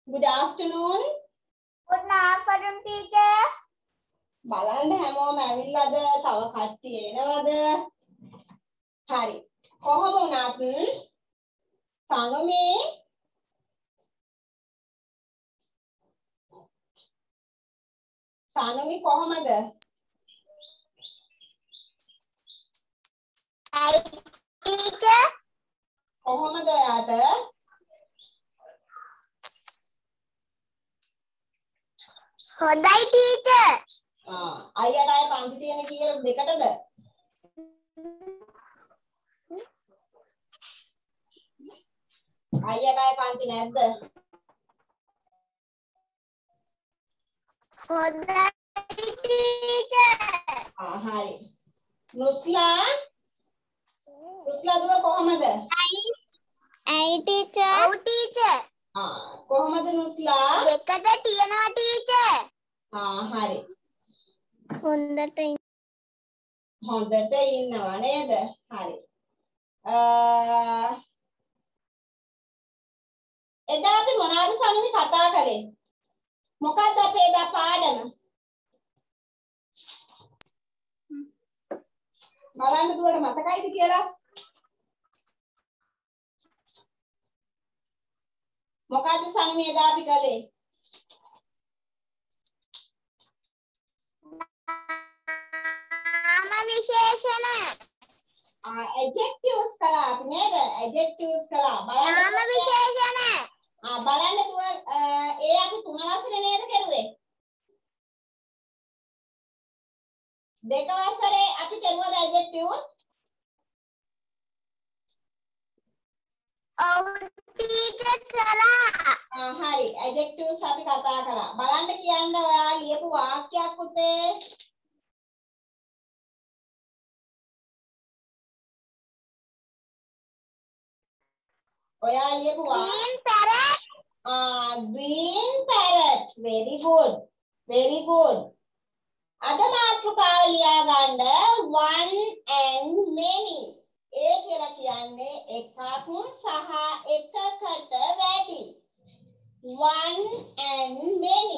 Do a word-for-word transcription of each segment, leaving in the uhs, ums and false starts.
Good afternoon. Good afternoon, teacher. බලන්න හැමෝම ඇවිල්ලාද? තව කට්ටිය එනවද? හරි. කොහොම වුණත් සනුමේ සනුමි කොහමද? Hi, teacher. කොහමද ඔයාට? හොඳයි, teacher. ආ අයියට අය පන්ති තියෙන කීයද? දෙකටද? අයියට අය පන්ති නැද්ද? හොඳයි, teacher. ආ හරි. නුස්ලා නුස්ලා දුව කොහමද? Hi. Hi, teacher. ඔව්, teacher. ආ කොහමද නුස්ලා? දෙකට තියෙනවා, teacher. ආ හරි. හොඳට හොඳට ඉන්නවා නේද? හරි. අ එදා අපි මොනවද සනුමි කතා කළේ? මොකක්ද අපේ එදා පාඩම? බලන්න දුවට මතකයිද කියලා? මොකක්ද සනුමි එදා අපි කළේ? නාම විශේෂණ. ආ adjectives කළා අපි නේද? adjectives කළා. බලන්න නාම විශේෂණ. ආ බලන්න දුව ඒ අපි තුන වසරේ නේද කරුවේ? දෙක වසරේ අපි කරුවද adjectives? ඔව්, teacher කළා. ආ හරි adjectives අපි කතා කළා. බලන්න කියන්න ඔයා ලියපු වාක්‍යයක් පුතේ. ඔයා ලියපු Green parrot. Ah, green parrot. Very good. Very good. අද මාතෘකාව ලියා ගන්න one and many. ඒ කියලා කියන්නේ එකක් සහ එකකට වැඩි. One and many.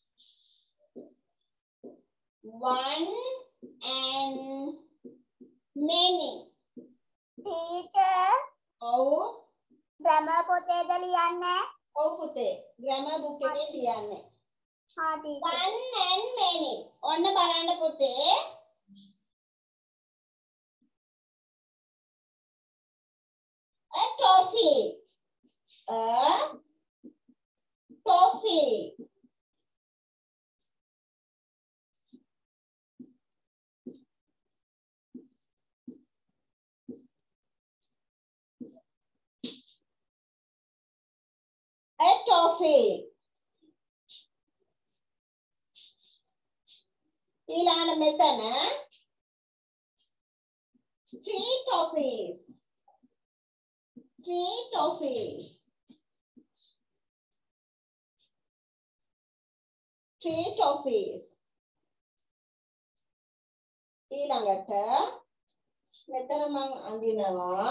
One and many. Teacher. ඔව්. grammar පොතේද ලියන්නේ? ඔව් පුතේ. grammar book එකේ ලියන්නේ. හා, teacher. One and many. ඔන්න බලන්න පුතේ. A toffee. A toffee. A toffee. ඊළඟ මෙතන three toffees. Three toffees. Three toffees. ඊළඟට මෙතන මම අඳිනවා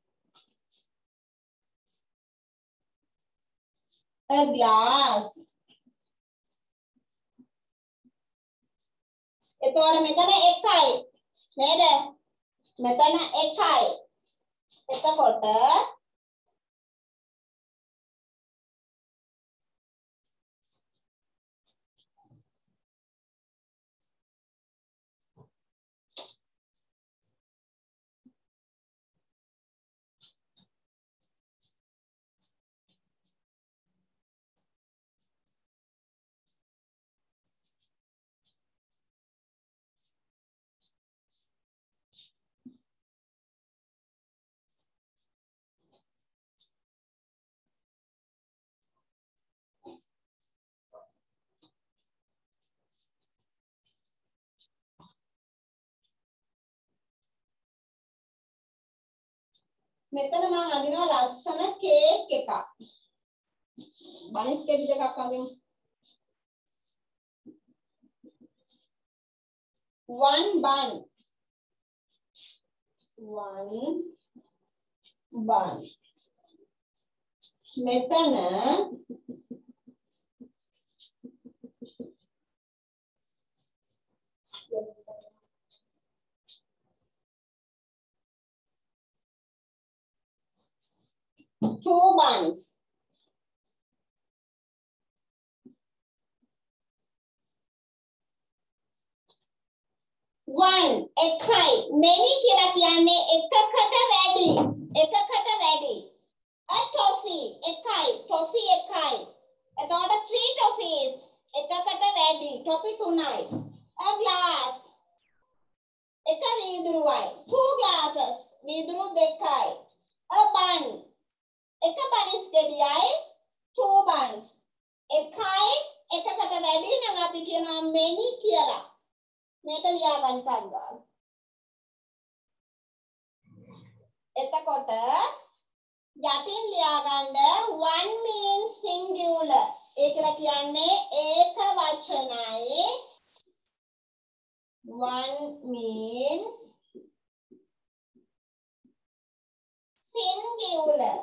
a glass. එතකොට මෙතන එකයි නේද? මෙතන එකයි. එතකොට මෙතන මම අඳිනවා ලස්සන කේක් එකක්. බනිස් කෙටි දෙකක් අඳිමු. One bun. One bun. මෙතන Two buns. One. එකයි. Many කියලා කියන්නේ එකකට වැඩි. එකකට වැඩි. A toffee. එකයි. Toffee එකයි. එතකොට three toffees. එකකට වැඩි. Toffee තුනයි. A glass. එක වීදුරුවයි. Two glasses. වීදුරු දෙකයි. A bun. එක බනිස් ගෙඩියයි. Two buns. එකයි එකකට වැඩි නම් අපි කියනවා many කියලා. මේක ලියා ගන්න ගන්න. එතකොට යටින් ලියා ගන්න one means singular. ඒ කියලා කියන්නේ ඒක වචනයි. One means singular.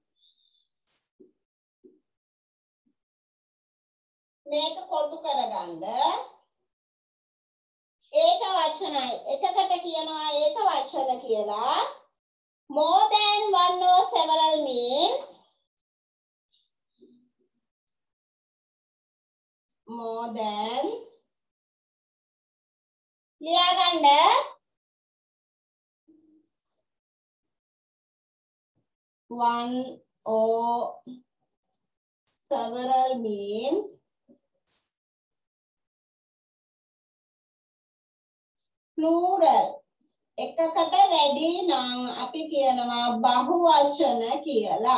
මේක කොටු කරගන්න. ඒක වචනයි. එකකට කියනවා ඒක වචන කියලා. More than one or several means more than ලියා ගන්න. One or several means plural. එකකට වැඩි නම් අපි කියනවා බහුවචන කියලා.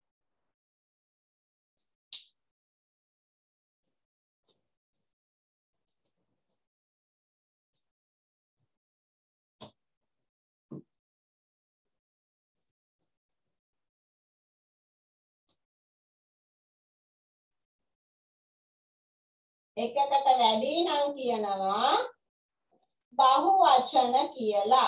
එකකට වැඩි නම් කියනවා බහුවචන කියලා.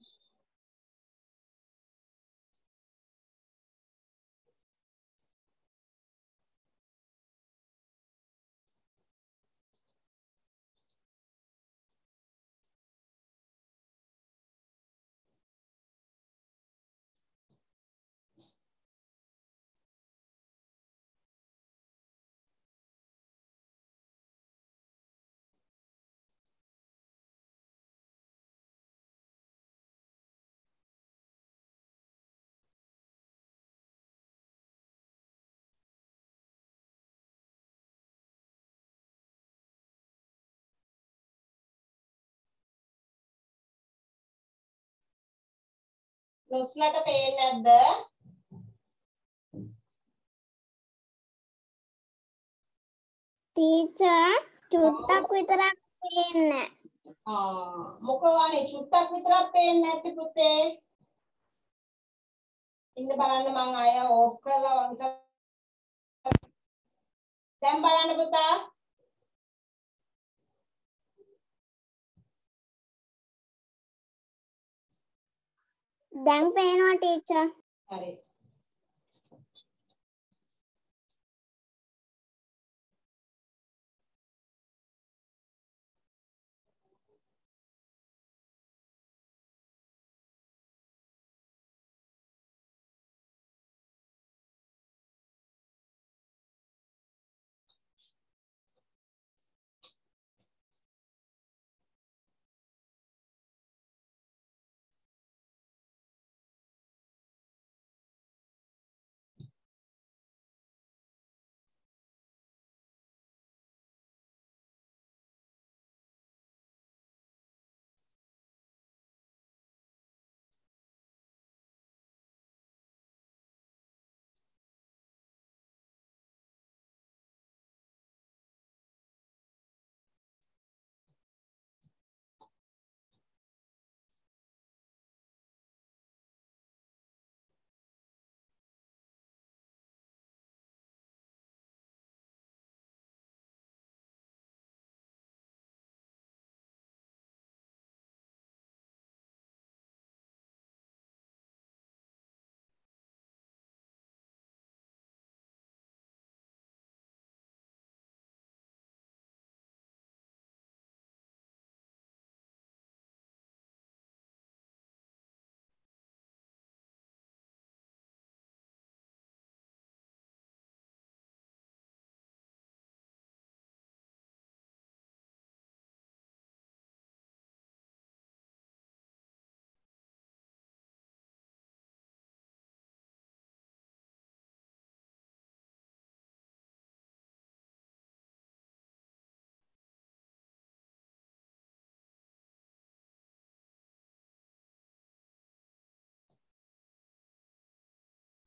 ලොස්ලට පේන්නේ නැද්ද? ටීචර් චුට්ටක් විතරක් පේන්නේ. ආ මොකවානේ චුට්ටක් විතරක් පේන්නේ නැති පුතේ. ඉන්න බලන්න මං ආය ඕෆ් කරලා ඔන් කරලා. දැන් බලන්න පුතා. දැන් පේනවා ටීචර්. හරි.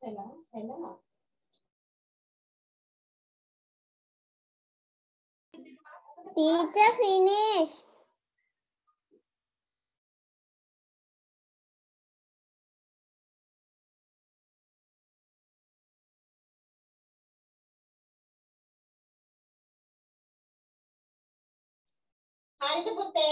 එනවා එනවා. Teacher finish. හරිද පුතේ?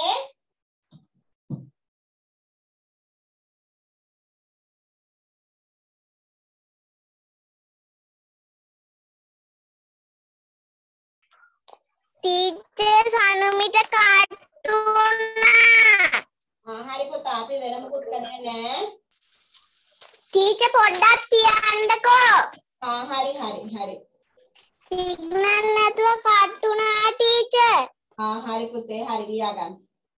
Teacher Sanumita cartoon. ආ හරි පුතා අපි වෙන මොකුත් කරන්නේ නැහැ. Teacher පොඩ්ඩක් තියන්නකෝ. ආ හරි හරි හරි. Signal නැතුව cartoon ආ teacher. ආ හරි පුතේ හරි ලියා ගන්න.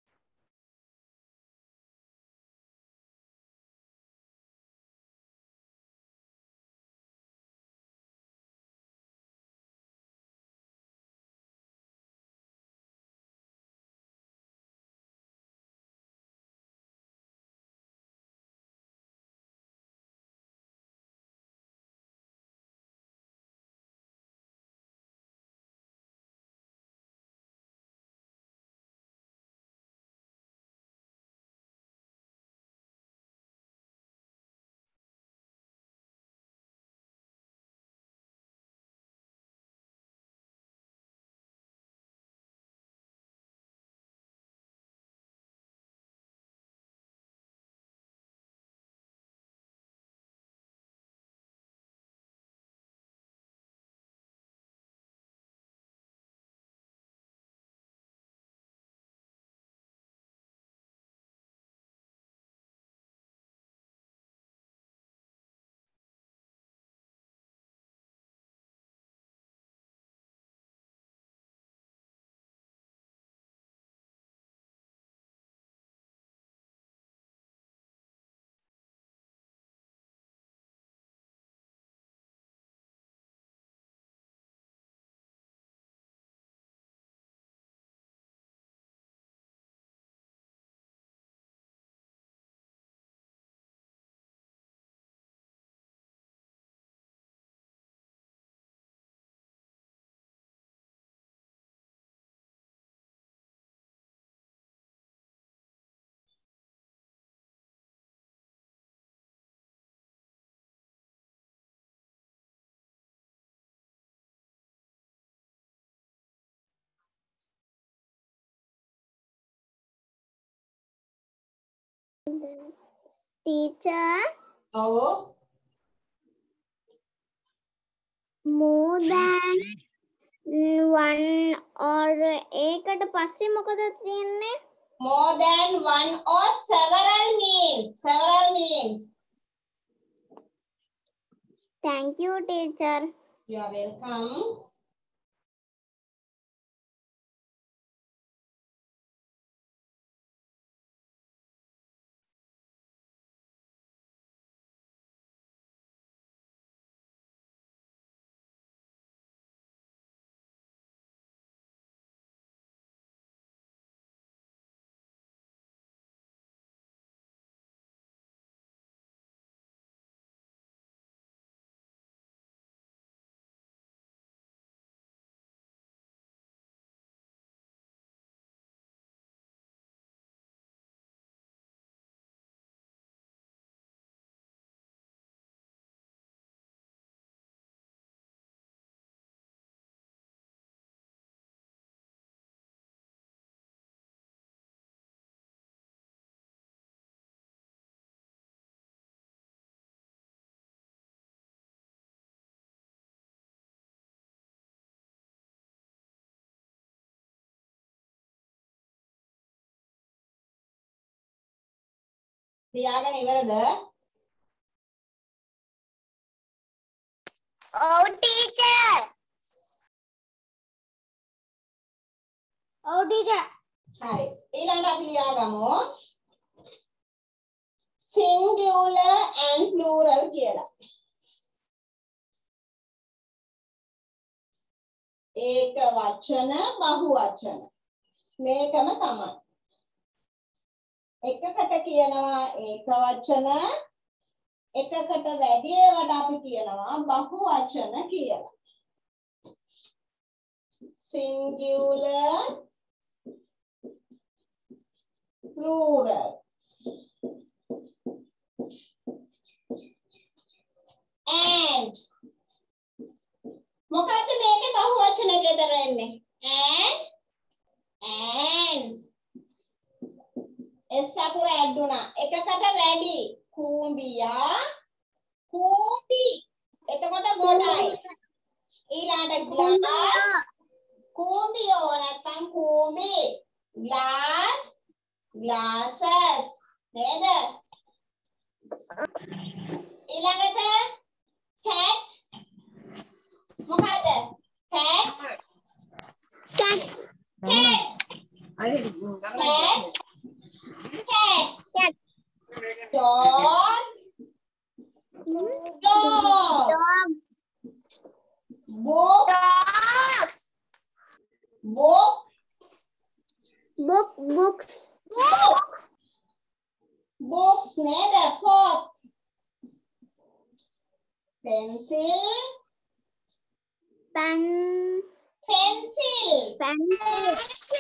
Teacher. ඔව්. More than one or ඒකට පස්සේ මොකද තියෙන්නේ? More than one or several means. Several means. Thank you teacher. You are welcome. ලියාගෙන ඉවරද? Oh teacher. Oh teacher. හරි. ඊළඟට අපි ලියාගමු singular and plural කියලා. ඒක වචන බහු වචන. මේකම තමයි. එකකට කියනවා ඒක වචන එකකට වැඩි ඒවට අපි කියනවා බහු වචන කියලා. singular plural and මොකද්ද මේකේ බහු වචන ගෙදර එන්නේ and and එස් අකුර ඇඩ් වුණා එකකට වැඩි කූඹියා කූඹි එතකොට ගොඩයි ඊළඟට glass කූඹියෝ නැත්නම් කූඹි glass glasses නේද ඊළඟට cat මොකද cat cat cat cat cat cat dog dog dogs book dogs book book books books books nේද pot pencil pen pencil pencil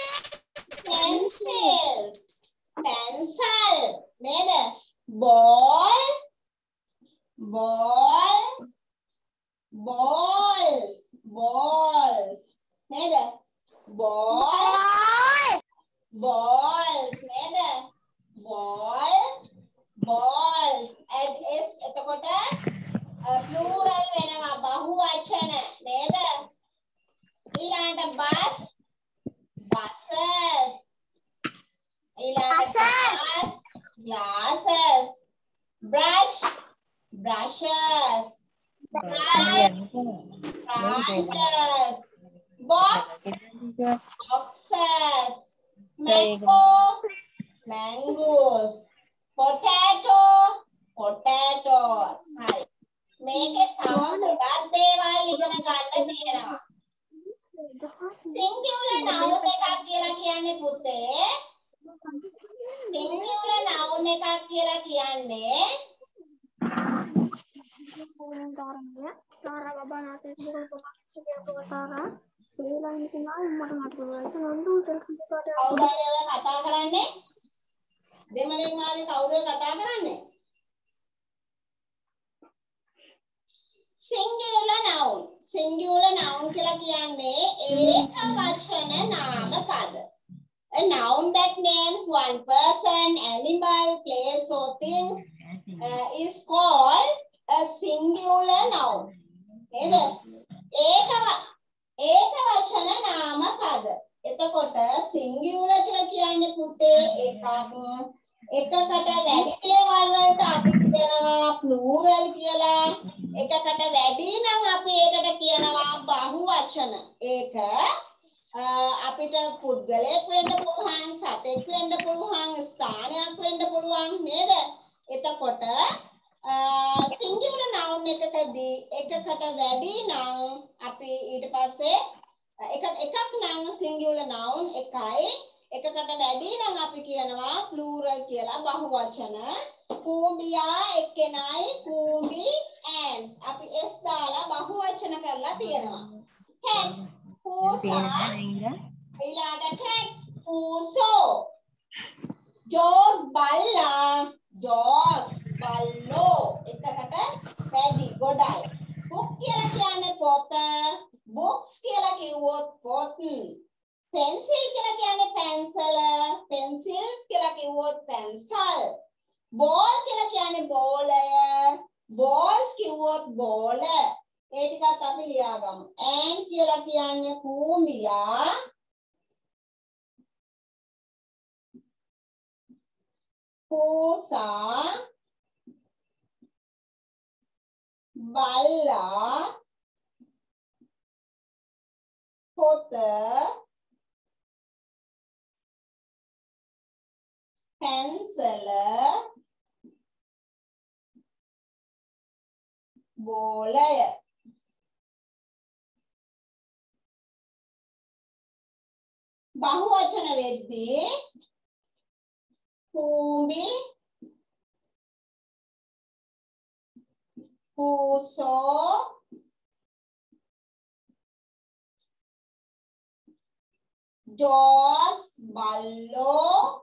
pencil pencil nේද ball ball balls balls nේද ball balls nේද ball balls add s එතකොට plural වෙනවා බහු වචන නේද ඊළඟට bus buses ඊළඟට glass glasses brush brushes brush brushes box boxes mango mangoes potato potatoes හරි මේකේ තව ගොඩක් දේවල් ඉගෙන ගන්න තියෙනවා singular noun එකක් කියලා කියන්නේ පුතේ singular noun එකක් කියලා කියන්නේ Tara baba natin bukan bukan sige ako Tara sila hindi sila umar matulog ito nandu selfie ko කවුද ඔය කතා කරන්නේ දෙමළෙන් වාගේ කවුද ඔය කතා කරන්නේ singular noun singular noun කියලා කියන්නේ ඒක වචන නාම පද a noun that names one person animal place or things uh, is called a singular noun නේද ඒක ඒක වචන නාම පද එතකොට singular කියලා කියන්නේ පුතේ එකක් එකකට වැඩි දේවල් වලට අපි කියනවා plural කියලා එකකට වැඩි නම් අපි ඒකට කියනවා බහු වචන ඒක අපිට පුද්ගලයෙක් වෙන්න පුළුවන් සතෙක් වෙන්න පුළුවන් ස්ථානයක් වෙන්න පුළුවන් නේද එතකොට singular noun එකකදී එකකට වැඩි නම් අපි ඊට පස්සේ එක එකක් නම් singular noun එකයි එකකට වැඩි නම් අපි කියනවා plural කියලා බහු වචන කූඹියා එක්කෙනයි කූඹි ants අපි s දාලා බහු වචන කරලා තියෙනවා cat පූසා ඊළඟට cats පූසෝ dog බල්ලා dogs බල්ලෝ එකකට වැඩි ගොඩයි book කියලා කියන්නේ පොත books කියලා කිව්වොත් පොත් pencil කියලා කියන්නේ pencil pencils කියලා කිව්වොත් pencil ball කියලා කියන්නේ බෝලය balls කිව්වොත් බෝල ඒ ටිකත් අපි ලියාගමු ant කියලා කියන්නේ කූඹියා පූසා බල්ලා පොත pencil බෝලය බහු වචන වෙද්දී කූඹි Who saw dogs, ballo,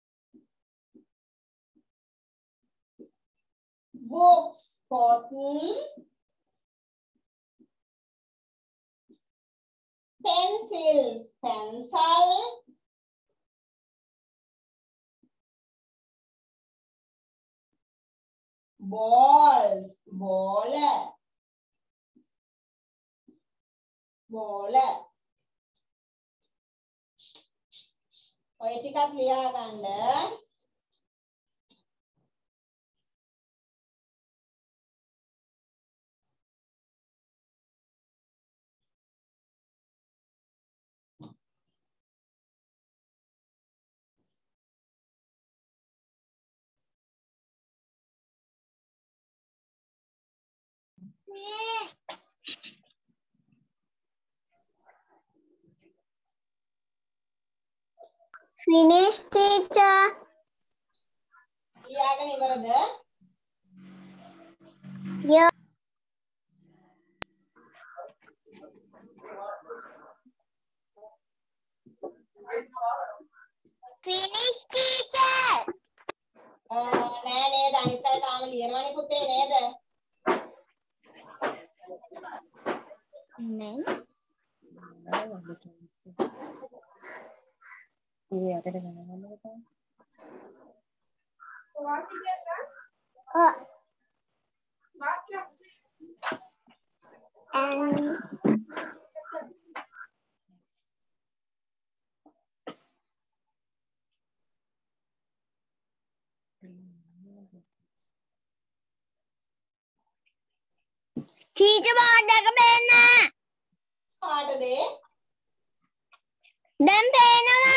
books, cotton, pencils, pencil, balls, ball, ball. ඔය ටිකත් ලියා ගන්න. Finish, teacher. ලියාගෙන ඉවරද? Yeah. Finish, teacher. නෑ නේද? අනිත් අය තාම ලියනවනේ පුතේ නේද? නෑ. Iya, ada dengan nama apa? Oh. And teacher board එක පේන්න. කාටද? දැන් පේනවා.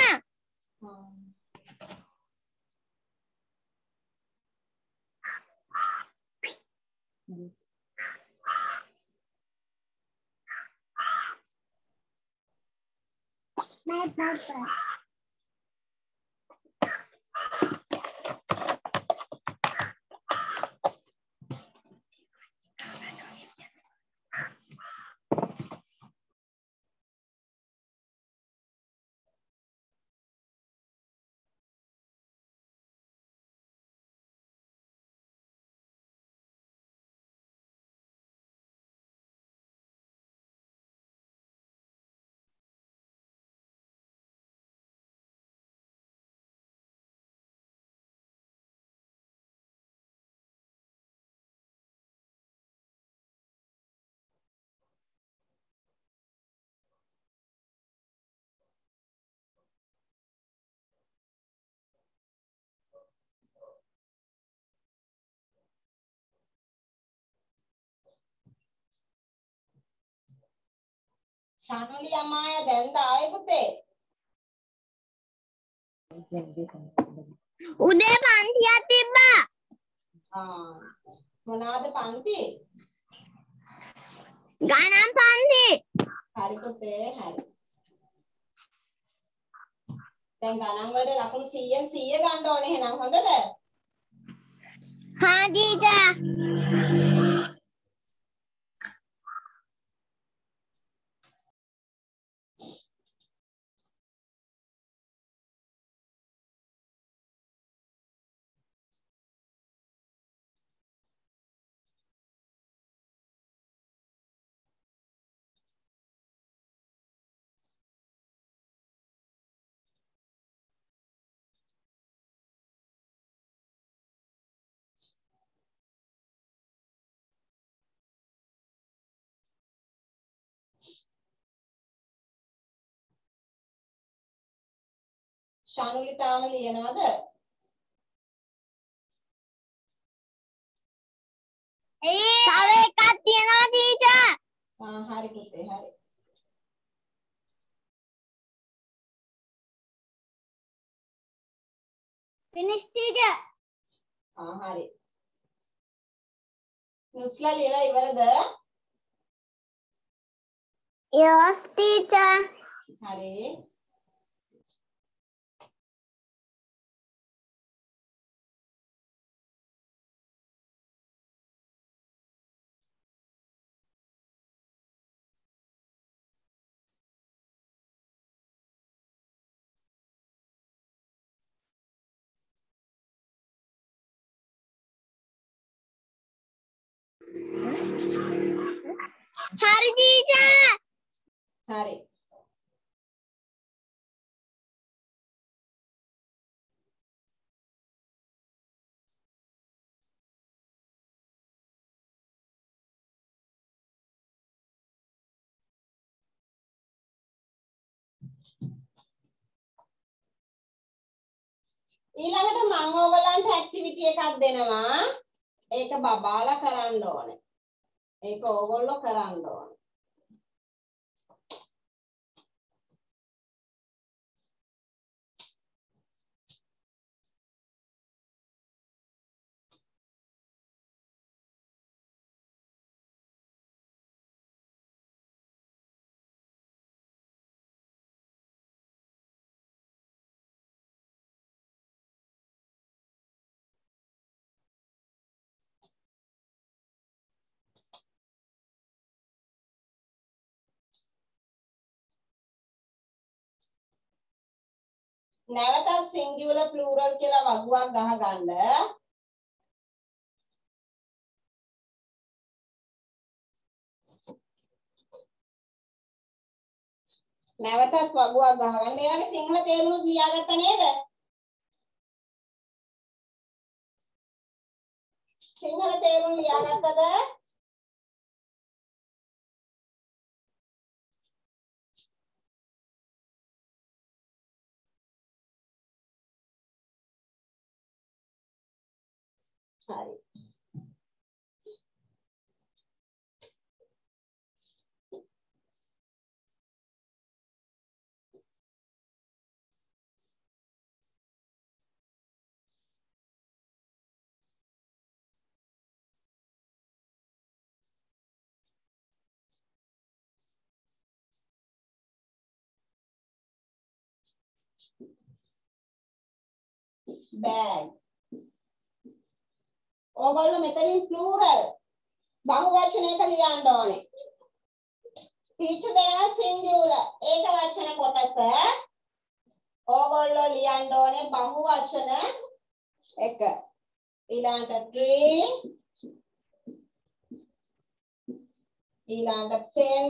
My papa. ශානුලි අමාය දැන් ආවේ පුතේ. උදේ පන්තියක් තිබ්බා. ආ මොනවාද පන්ති? ගණන් පන්ති. හරි පුතේ හරි. දැන් ගණන් වලට ලකුණු සීයෙන් සීය ගන්න ඕනේ එහෙනම් හොඳද? හා ටීචර්. ශානුලි තාම ලියනවද? තව එකක් තියෙනවා ටීචර්. ආ හරි පුතේ හරි. Finish teacher. ආ හරි. නුස්ලා ලියලා ඉවරද? Yes teacher. හරි. Hari teacher. Hari. ඊළඟට මම ඔයගලන්ට ඇක්ටිවිටි එකක් දෙනවා. ඒක බබාලා කරන්න ඕනේ. ඒක ඕගොල්ලෝ කරන්න ඕනේ. නැවතත් සිංගියුලර් ප්ලූරල් කියලා වගුවක් ගහගන්න. නැවතත් වගුවක් ගහගන්න. ඒ වගේ සිංහල තේරුම් ලියාගත්ත නේද? සිංහල තේරුම් ලියාගත්තද? හරි. Bag. ඕගොල්ලෝ මෙතනින් plural බහුවචනයක ලියන්න ඕනේ. ටීචර් දෙනවා singular ඒක වචන කොටස. ඕගොල්ලෝ ලියන්න ඕනේ බහුවචන එක. ඊළඟට tree, ඊළඟට pen,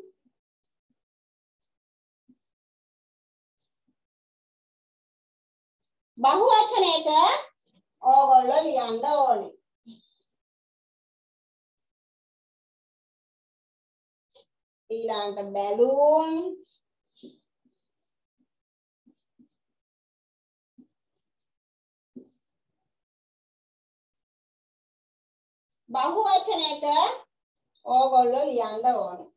බහුවචනයක ඕගොල්ලෝ ලියන්න ඕනේ. ඊළඟට balloon, බහුවචනයක ඕගොල්ලෝ ලියන්න ඕනේ.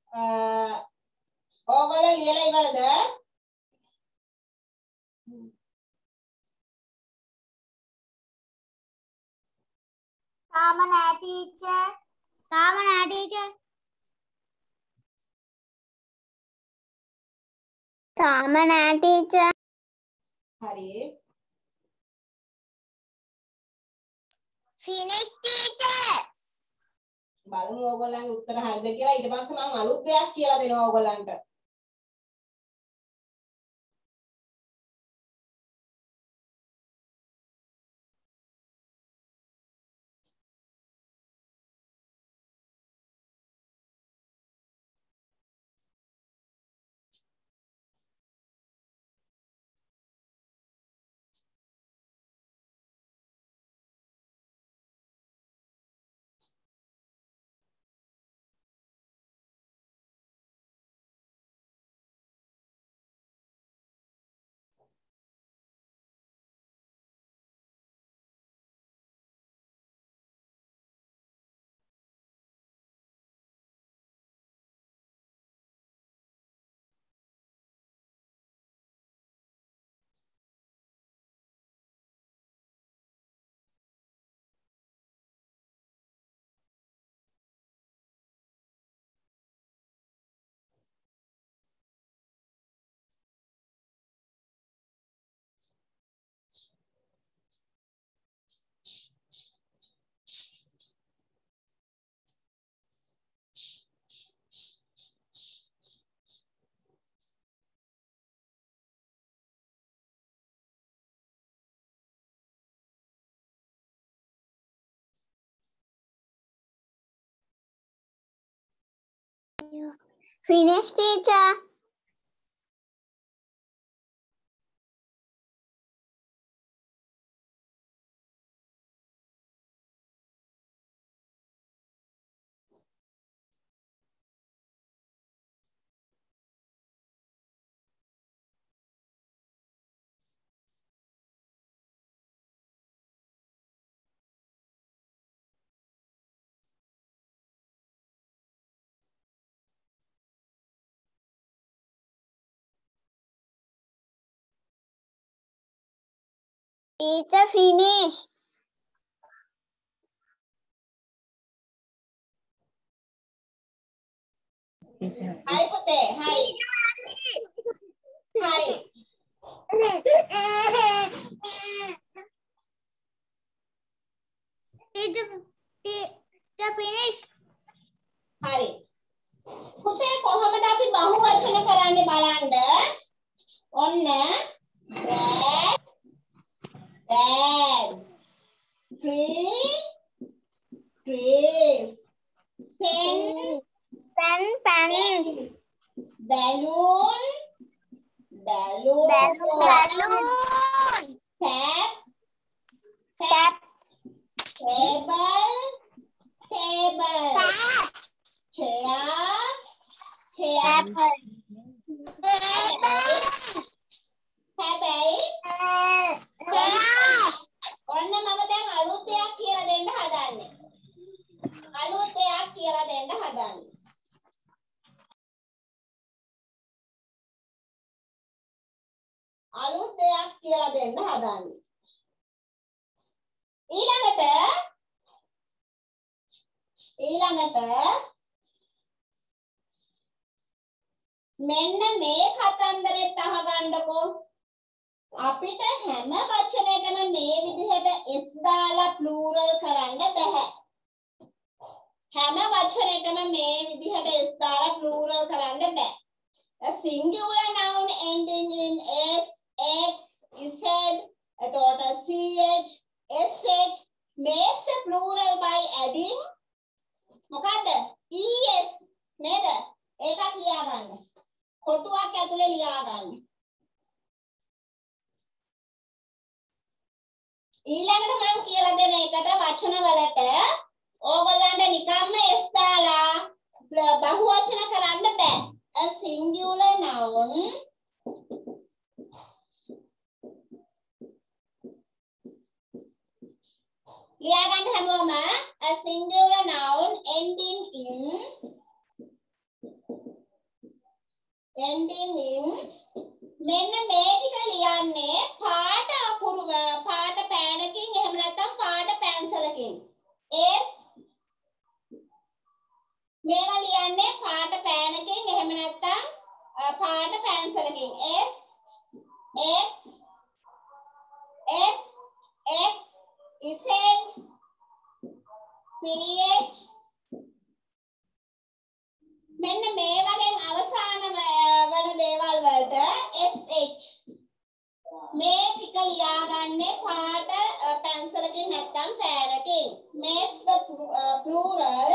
ඕගොල්ලෝ ලියලා ඉවරද? තාම නෑ ටීචර්. තාම නෑ ටීචර්. තාම නෑ ටීචර්. හරි. Finish teacher. බලමු ඕගොල්ලන්ගේ උත්තර හරිද කියලා. ඊට පස්සේ මම අලුත් දෙයක් කියලා දෙනවා ඕගොල්ලන්ට. Finish teacher. Teacher finish. Hai putih, hai. Hai. Teacher, teacher finish. Hai. Putih කොහොමද අපි බහු වචන කරන්නේ බලන්න. ඔන්න bag, bag, tree, trees, pen, Pen, pen. balloon, balloon, Balloon. tap, Tap. table, table, chair, chair. හැබැයි ඔන්න මම දැන් අලුත් දෙයක් කියලා දෙන්න හදන්නේ. අලුත් දෙයක් කියලා දෙන්න හදන්නේ. අලුත් දෙයක් කියලා දෙන්න හදන්නේ. ඊළඟට ඊළඟට මෙන්න මේ කතන්දරෙත් අහගන්නකෝ. අපිට හැම වචනයකම මේ විදිහට s දාලා plural කරන්න බෑ. හැම වචනයකම මේ විදිහට s දාලා plural කරන්න බෑ. A singular noun ending in s, x, z, එතකොට ch, sh makes the plural by adding මොකද්ද? es නේද? ඒකත් ලියා ගන්න. කොටුවක් ඇතුලේ ලියා ගන්න. ඊළඟට මම කියලා දෙන එකට වචන වලට ඕගොල්ලන්ට නිකම්ම s දාලා බහු වචන කරන්න බෑ. A singular noun ලියා ගන්න හැමෝම a singular noun ending in ending in මෙන්න මේ ටික ලියන්නේ පාට අකුරු පාට පෑනකින් එහෙම නැත්නම් පාට පැන්සලකින් s මේවා ලියන්නේ පාට පෑනකින් එහෙම නැත්නම් පාට පැන්සලකින් s x s x z ch මෙන්න මේ වගේ අවසාන වන දේවල් වලට sh මේ ටික ලියාගන්නේ පාට පැන්සලකින් නැත්නම් පෑනකින් makes the plural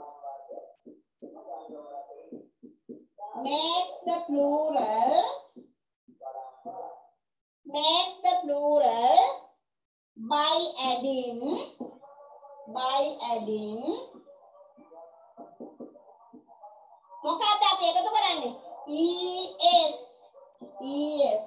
makes the plural makes the plural by adding by adding මොකක්ද අපි එකතු කරන්නේ es es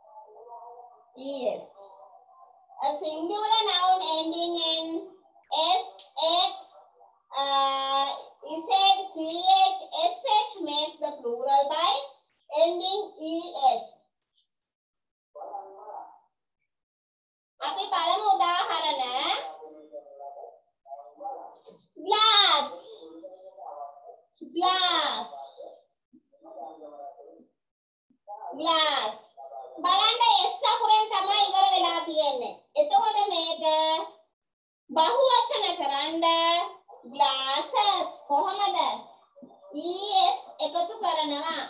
es a singular noun ending in s x uh, z ch sh makes the plural by ending es අපි බලමු උදාහරණ glass glass glass බලන්න s අකුරෙන් තමයි ඉවර වෙලා තියෙන්නේ. එතකොට මේක බහුවචන කරන්න glasses කොහමද? es එකතු කරනවා.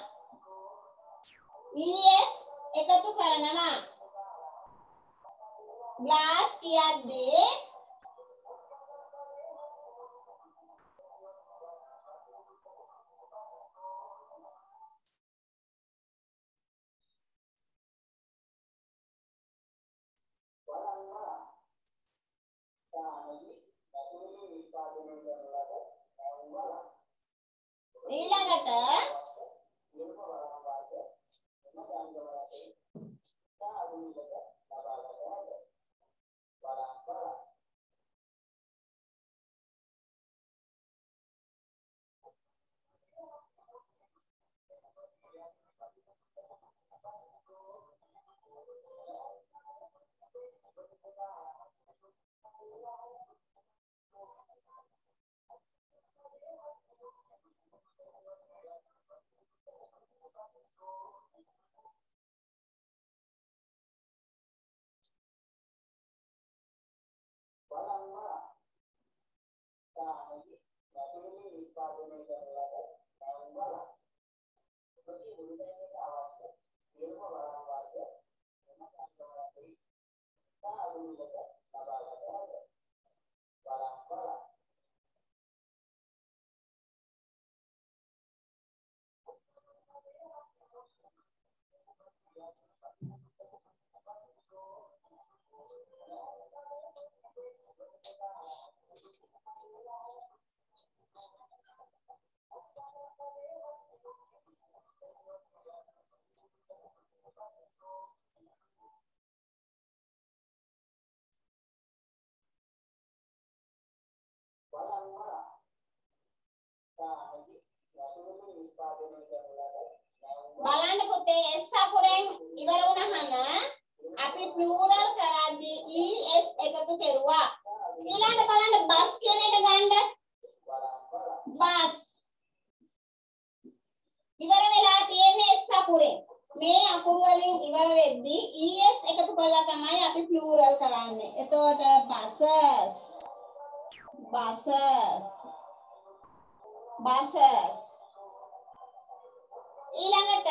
es එකතු කරනවා. glass කියද්දී ඊළඟට බලන්න පුතේ s අකුරෙන් ඉවර වුණාම අපි plural කරද්දී es එකතු කරුවා. ඊළඟට බලන්න bus කියන එක ගන්න. bus ඉවර වෙලා තියෙන්නේ s අකුරෙන්. මේ අකුරු වලින් ඉවර වෙද්දී es එකතු කරලා තමයි අපි plural කරන්නේ. එතකොට buses buses buses ඊළඟට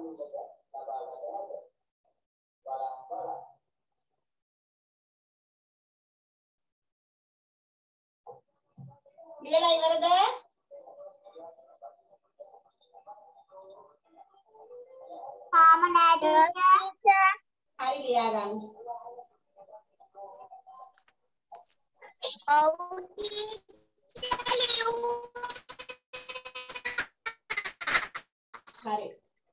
ලියලා ඉවරද? තාම නෑ ටීචර්. හරි ලියා ගන්න. ඔව් හරි.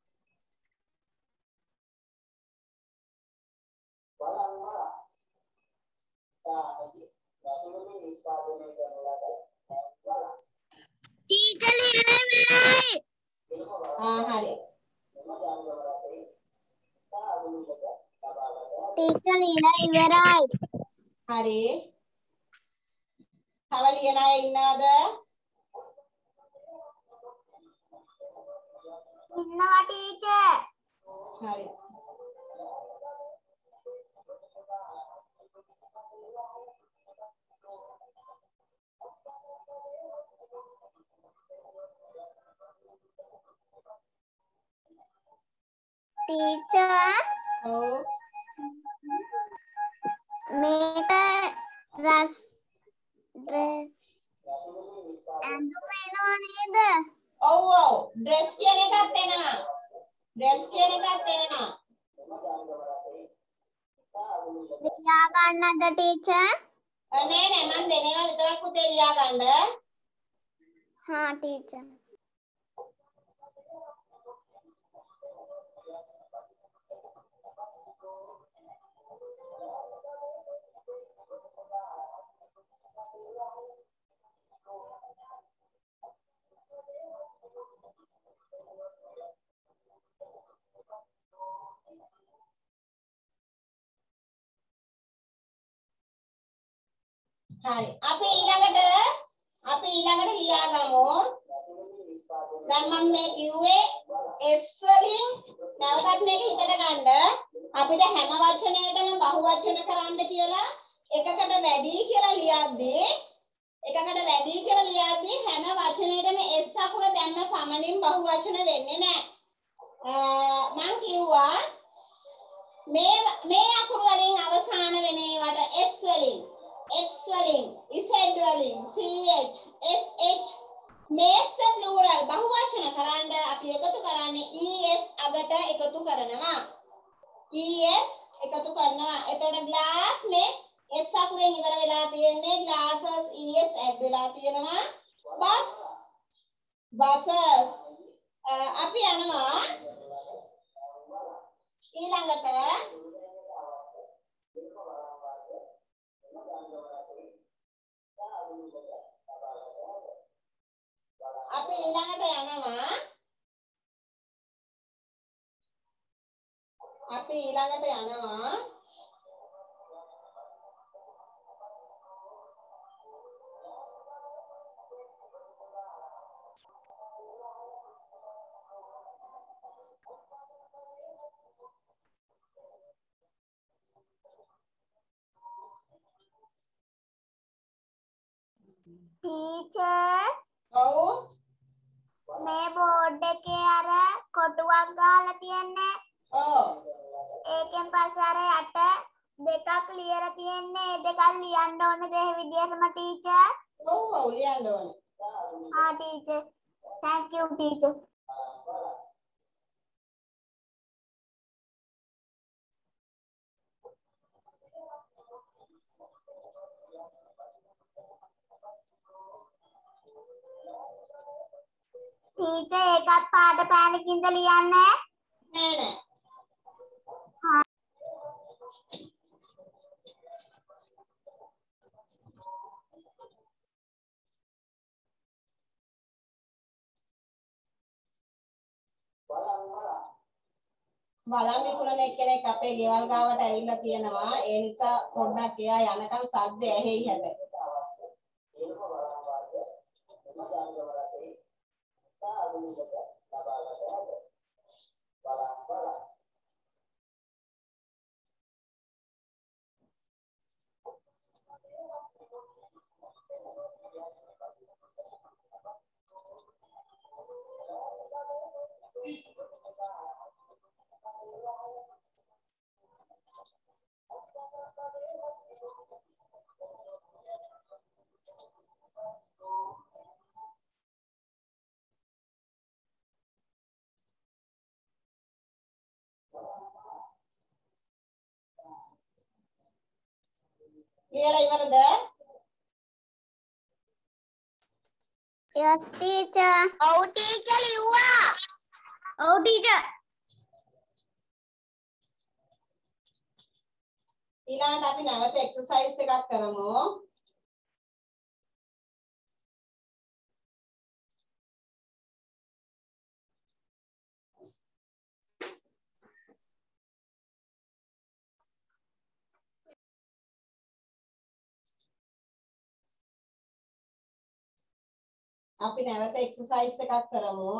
ටීචර් ලියලා ඉවරයි. ආ හරි. ටීචර් ලියලා ඉවරයි. හරි. තව ලියන අය ඉන්නවද? ඉන්නවා ටීචර්. හරි. ටීචර් ඔව්. මේක රස් ඩ්‍රෙස් ඇඳුම එනවා නේද? ඔව් ඔව්. ඩ්‍රෙස් කියන එකත් එනවා. ඩ්‍රෙස් කියන එකත් එනවා. ලියා ගන්නද ටීචර්? නෑ නෑ මන් දෙනවා විතරක් පුතේ ලියා ගන්න. හා ටීචර්. හරි. අපි ඊළඟට අපි ඊළඟට ලියා ගමු. දැන් මම මේ කිව්වේ S වලින් නැවතත් මේක හිතට ගන්න. අපිට හැම වචනයකටම බහු වචන කරන්න කියලා එකකට වැඩි කියලා ලියද්දී එකකට වැඩි කියලා ලියද්දී හැම වචනයකටම S අකුර දැම්ම පමණින් බහු වචන වෙන්නේ නැහැ. මම කිව්වා මේ මේ අකුරු වලින් අවසාන වෙන ඒවට S වලින් X වලින් Z වලින් C H S H makes the plural බහු වචන කරන්න අපි එකතු කරන්නේ es අගට එකතු කරනවා. es එකතු කරනවා. එතකොට glass මේ s අකුරෙන් ඉවර වෙලා තියෙන්නේ glasses es add වෙලා තියෙනවා. bus buses අපි යනවා ඊළඟට අපි ඊළඟට යනවා අපි ඊළඟට යනවා ටීචර් ඔව් මේ බෝඩ් එකේ අර කොටුවක් ගහලා තියන්නේ. ඔව් ඒකෙන් පස්සේ අර යට දෙකක් ලියලා තියන්නේ. ඒ දෙකක් ලියන්න ඕනේද ඒ විදිහටම ටීචර්? ඔව් ඔව් ලියන්න ඕනේ. ආ teacher. thank you teacher. Teacher ඒකත් පාට පෑනකින්ද ලියන්නේ? නෑ නෑ. හා බලන් විකුණන එක්කෙනෙක් අපේ ගෙවල් ගාවට ඇවිල්ලා තියෙනවා. ඒ නිසා පොඩ්ඩක් එයා යනකම් සද්ද ඇහෙයි හැබැයි. ලියලා ඉවරද? Yes, teacher. Oh, teacher, ලිව්වා. Oh, teacher. ඊළඟට අපි නැවත එක්සර්සයිස් එකක් කරමු. අපි නැවත එක්සර්සයිස් එකක් කරමු.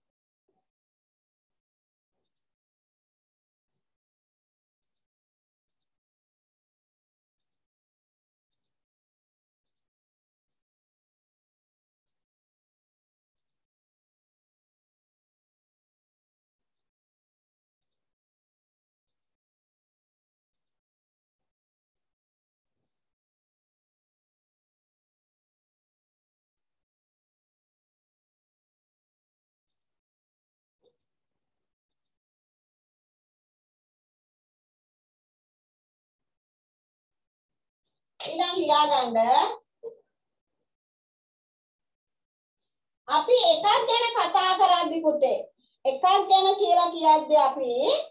ඊළඟ ලියා ගන්න. අපි එකක් ගැන කතා කරද්දි පුතේ එකක් ගැන කියලා කියද්දි අපි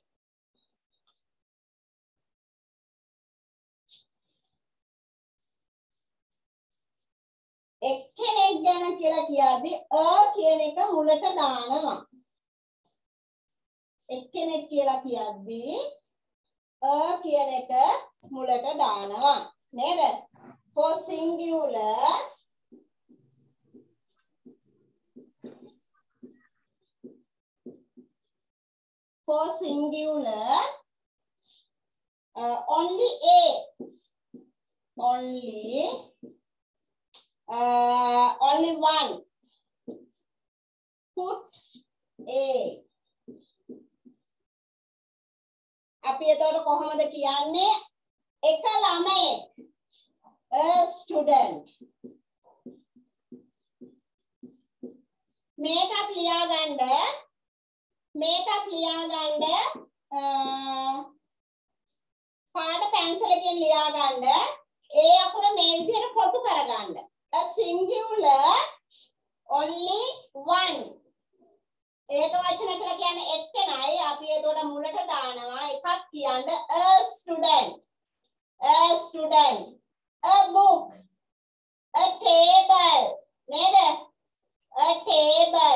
එක්කෙනෙක් ගැන කියලා කියද්දි අ කියන එක මුලට දානවා. එක්කෙනෙක් කියලා කියද්දි අ කියන එක මුලට දානවා. නේද? for singular for singular uh, only a only uh, only one put a අපි එතකොට කොහොමද කියන්නේ එක ළමයෙක් a student මේකත් ලියා ගන්න මේකත් ලියා ගන්න පාට පැන්සලකින් ලියා ගන්න ඒ අකුර මේ විදිහට කොටු කරගන්න a singular only one ඒක වචන කියලා කියන්නේ එක්කෙනයි අපි ඒකට මුලට දානවා එකක් කියන්න a student a student a book a table නේද a table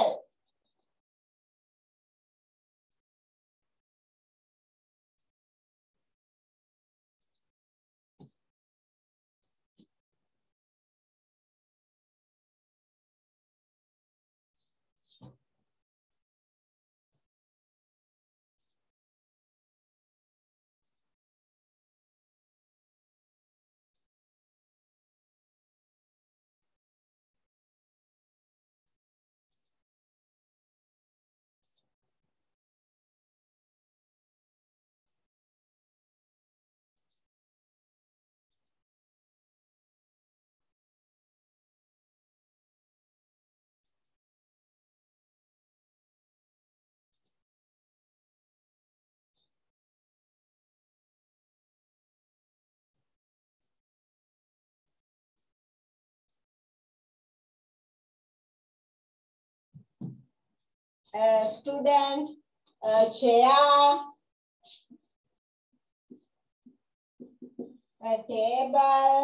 a student, a chair, a table,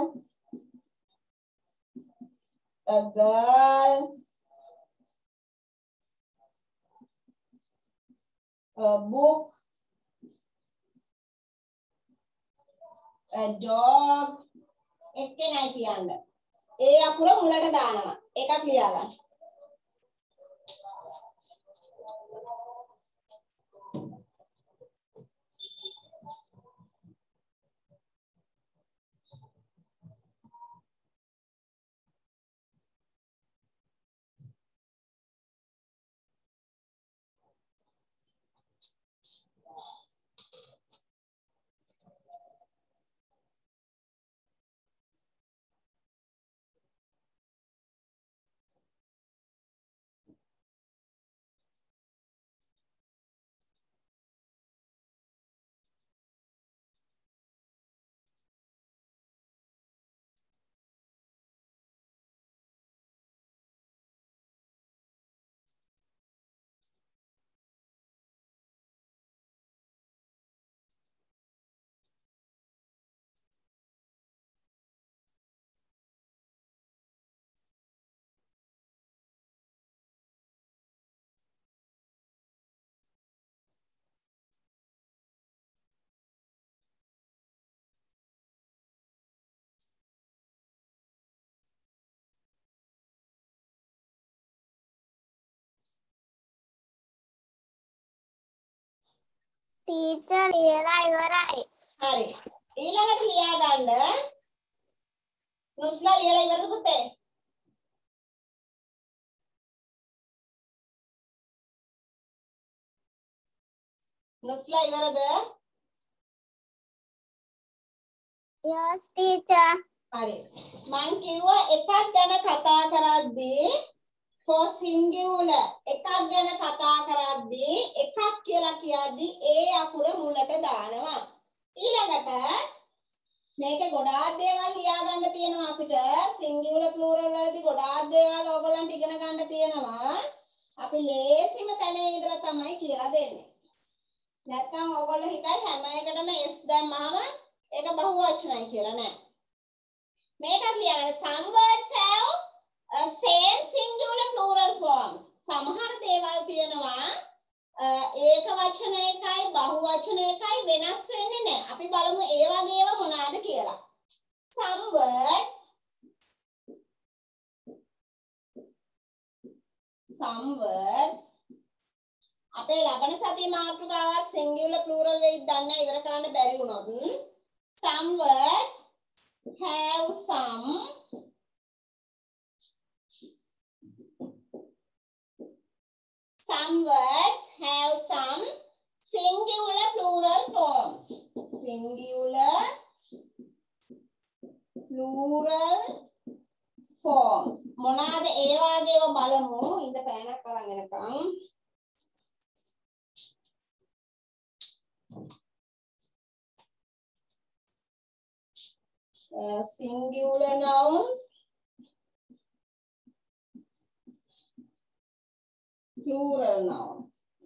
a girl, a book, a dog. එක්කෙනයි කියන්න. ඒ අකුර මුලට දානවා. එකක් ලියා ගන්න. ටීචර් ලියලා ඉවරයි. හරි. ඊළඟට ලියා ගන්න. නුස්ලා ලියලා ඉවරද පුතේ? නුස්ලා ඉවරද? Yes teacher. හරි. මං කිව්වා එකක් ගැන කතා කරද්දී for singular එකක් ගැන කතා කරද්දී එකක් කියලා කියද්දී ඒ අකුර මුලට දානවා. ඊළඟට මේකේ ගොඩාක් දේවල් ලියා ගන්න තියෙනවා අපිට. singular plural වලදී ගොඩාක් දේවල් ඕගොල්ලන්ට ඉගෙන ගන්න තියෙනවා. අපි ලේසිම තැන ඉඳලා තමයි කියලා දෙන්නේ. නැත්තම් ඕගොල්ලෝ හිතයි හැම එකටම s දැම්මම ඒක බහුවචනයි කියලා නෑ. මේකත් ලියන්න. Some words have uh, same singular plural forms. සමහර දේවල් තියෙනවා ඒක වචන එකයි බහු වචන එකයි වෙනස් වෙන්නේ නැහැ. අපි බලමු ඒ වගේ ඒවා මොනවාද කියලා. Some words some words අපේ ලබන සතිය මාතෘකාවත් singular plural වෙයිද දන්නේ ඉවර කරන්න බැරි වුණොත් some words have some some words have some singular plural forms. Singular plural forms. මොනවාද ඒ වගේව බලමු. ඉන්න පෑනක් අරන් එනකම්. Uh, singular nouns, plural noun.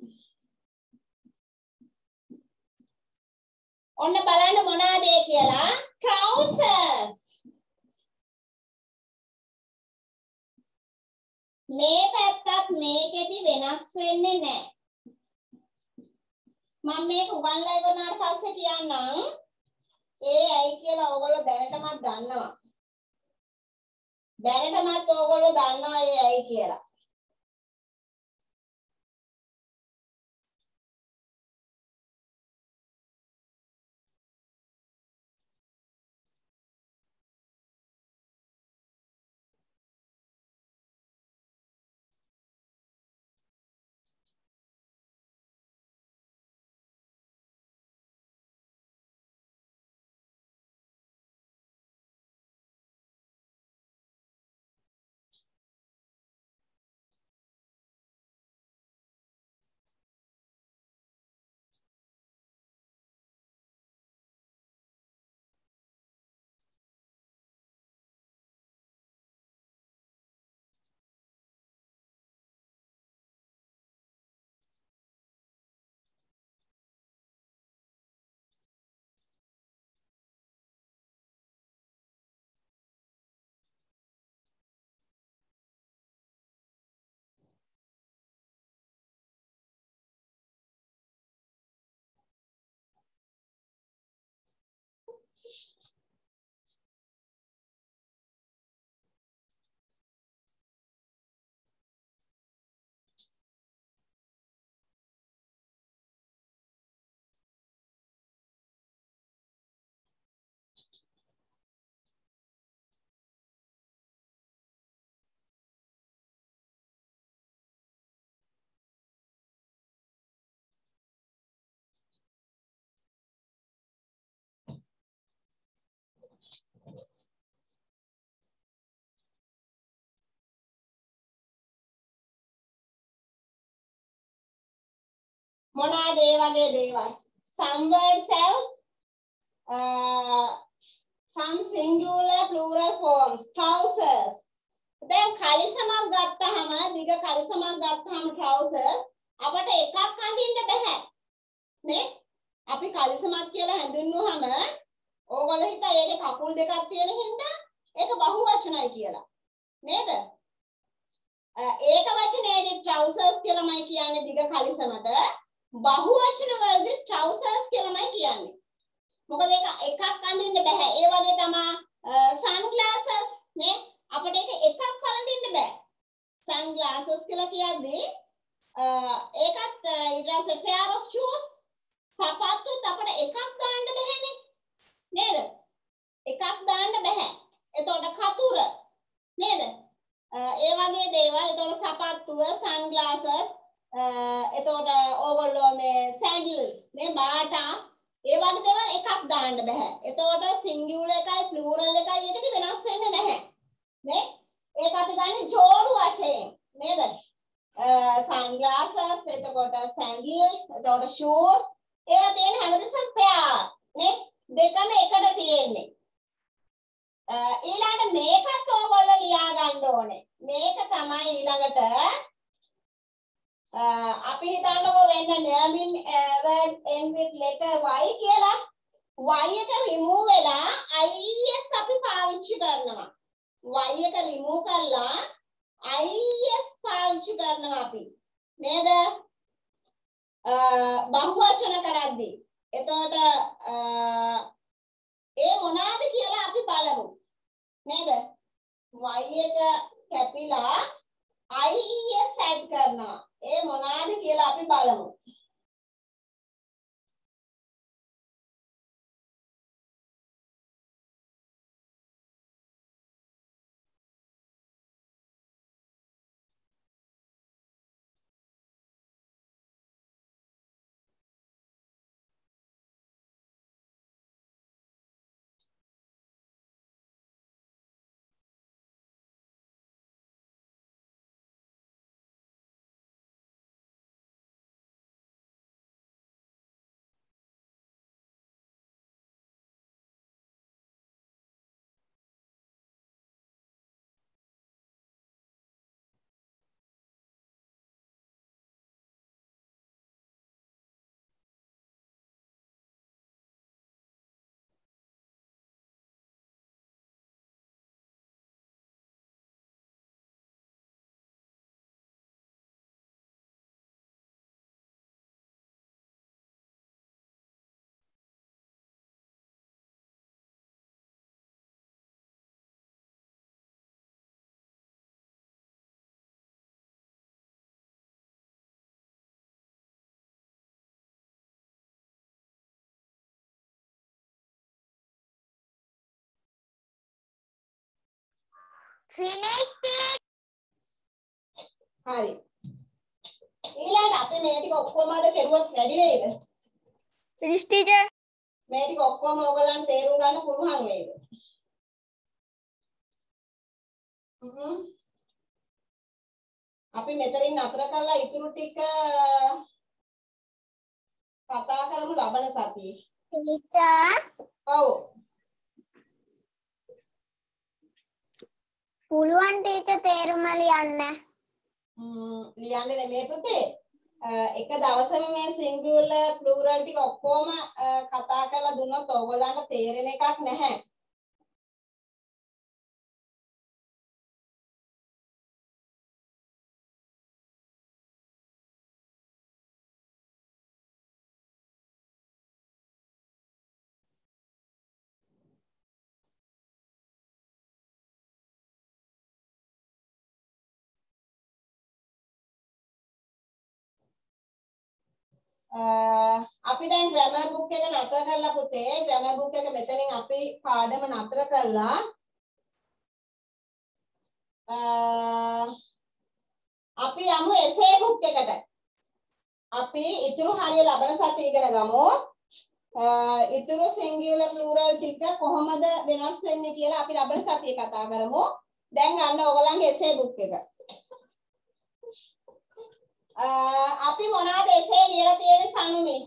ඔන්න බලන්න මොනවාද ඒ කියලා. Trousers. මේ පැත්තත් මේකෙදි වෙනස් වෙන්නේ නැහැ. මම මේක උගන්ලා ඉවරනාට පස්සේ කියන්නම්. ඒ ඇයි කියලා ඕගොල්ලෝ දැනටමත් දන්නවා. දැනටමත් ඕගොල්ලෝ දන්නවා ඒ ඇයි කියලා. මොනවාද ඒ වගේ දේවල්. Some words have uh, some singular plural forms. Trousers. දැන් කලිසමක් ගත්තාම දිග කලිසමක් ගත්තාම trousers අපට එකක් අඳින්න බෑ නේ. අපි කලිසමක් කියලා හඳුන්වුවාම ඕගොල්ලෝ හිතා ඒකේ කකුල් දෙකක් තියෙන හින්දා ඒක බහු වචනයි කියලා නේද? ඒක වචනයේදී trousers කියලාමයි කියන්නේ දිග කලිසමට. බහු වචන වලදී trousers කියලාමයි කියන්නේ. මොකද ඒක එකක් අඳින්න බෑ. ඒ වගේ තමයි sunglasses නේ. අපිට ඒක එකක් පළඳින්න බෑ. sunglasses කියලා කියද්දී ඒකත් ඊට පස්සේ pair of shoes සපත්තුත් අපිට එකක් දාන්න බැහැනේ. නේද? එකක් දාන්න බැහැ. එතකොට කතුර නේද? ඒ වගේ දේවල්. එතකොට සපත්තුව, sunglasses, එතකොට ඕගොල්ලෝ මේ sandals නේ බාටා ඒ වගේ දේවල් එකක් දාන්න බෑ. එතකොට සිංගියුලර් එකයි ප්ලූරල් එකයි එකද වෙනස් වෙන්නේ නැහැ. නේ? ඒක අපි ගන්න ජෝඩු වශයෙන් නේද? sunglasses, එතකොට sandals, එතකොට shoes ඒවා තියෙන හැමදෙස්සම pair නේ? දෙකම එකට තියෙන්නේ. ඊළඟට මේකත් ඕගොල්ලෝ ලියා ගන්න ඕනේ. මේක තමයි ඊළඟට අපි හිතන්නකෝ වෙන්න nearmin words end with letter y කියලා. y එක remove වෙලා is අපි පාවිච්චි කරනවා. y එක remove කරලා is පාවිච්චි කරනවා අපි. නේද? බහුවචන කරද්දී. එතකොට ඒ මොනවාද කියලා අපි බලමු. නේද? y එක කැපිලා is add කරනවා. ඒ මොනවාද කියලා අපි බලමු. Finished. හරි. ඊළඟ අපි මේ ටික ඔක්කොම අද කෙරුවොත් වැඩි වෙයිද? Finished teacher. මේ ටික ඔක්කොම ඔයගලන්ට තේරුම් ගන්න පුළුවන් වේද? හ්ම්. අපි මෙතනින් නතර කරලා ඉතුරු ටික කතා කරමු ලබන සතියේ. Teacher. ඔව්. පුළුවන් ටීචර් තේරුම ලියන්න. ම්ම් ලියන්න නෙමෙයි පුතේ. එක දවසම මේ සිංගියුලර් ප්ලූරල් ටික ඔක්කොම කතා කරලා දුන්නොත් ඕගොල්ලන්ට තේරෙන එකක් නැහැ. අපි දැන් grammar book එක නතර කරලා පුතේ grammar book එක මෙතනින් අපි පාඩම නතර කරලා අපි යමු essay book එකට. අපි ඉතුරු හරිය ලබන සතියේ ඉගෙන ගමු. ඉතුරු singular plural ටික කොහොමද වෙනස් වෙන්නේ කියලා අපි ලබන සතියේ කතා කරමු. දැන් ගන්න ඕගොල්ලන්ගේ essay book එක. අපි මොනවාද essay ලියලා තියෙන්නේ සනුමි?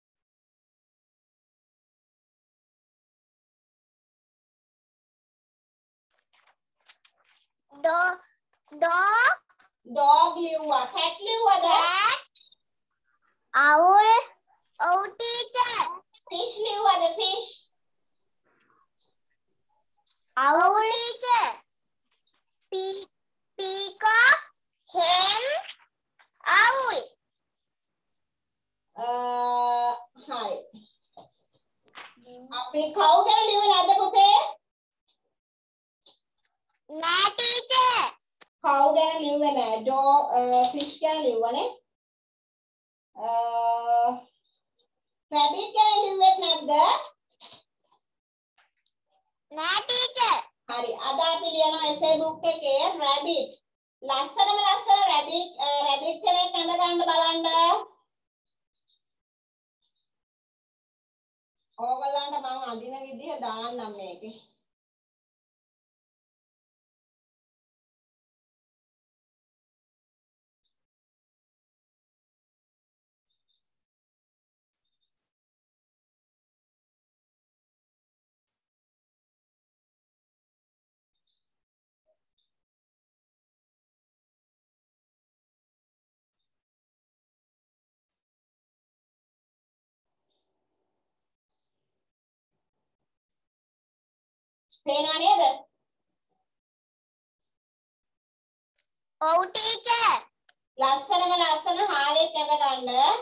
Dog. Dog. Dog ලිව්වා. cat ලිව්වද? Cat. Owl. Oh teacher. Fish ලිව්වද? Fish. Owl teacher. Pe peacock. Hen. Owl. හරි. අපි cow ගැන ලියුවේ නැද්ද පුතේ? නෑ teacher. cow ගැන ලියුවේ නෑ. dog fish ගැන ලියුවනේ. rabbit ගැන කිව්වෙත් නැද්ද? නෑ ටීචර්. හරි. අද අපි ලියනවා essay book එකේ rabbit. ලස්සනම ලස්සන rabbit rabbit කෙනෙක් ඇඳ ගන්න බලන්න. ඕගොල්ලන්ට මම අඳින විදිහ දාන්නම් මේකේ. පේනව නේද? ඔව් ටීචර්. ලස්සනම ලස්සන හාවෙක් ඇඳ ගන්න.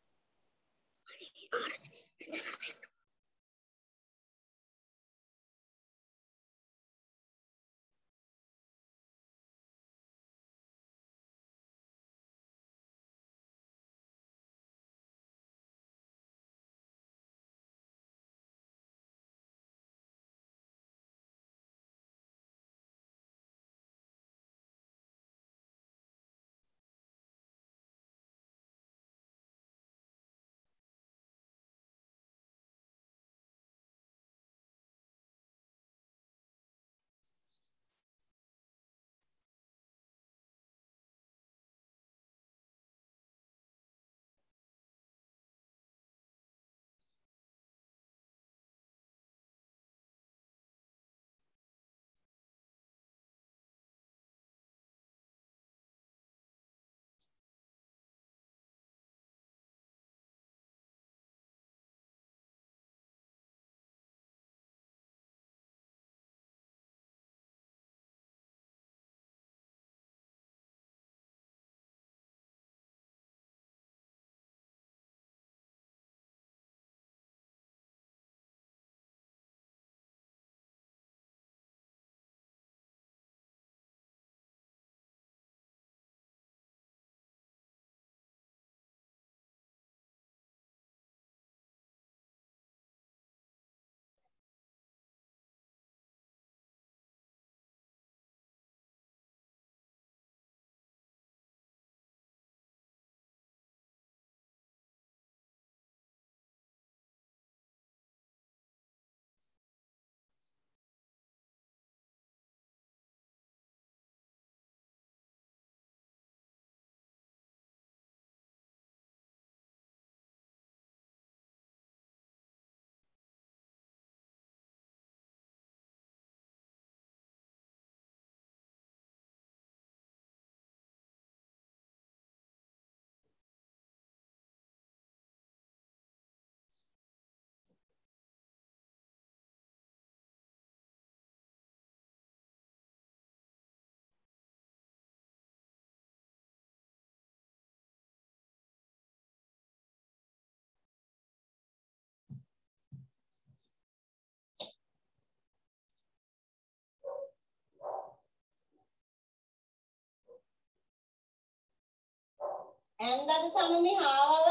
ඇන්දද සනුමි හාවව?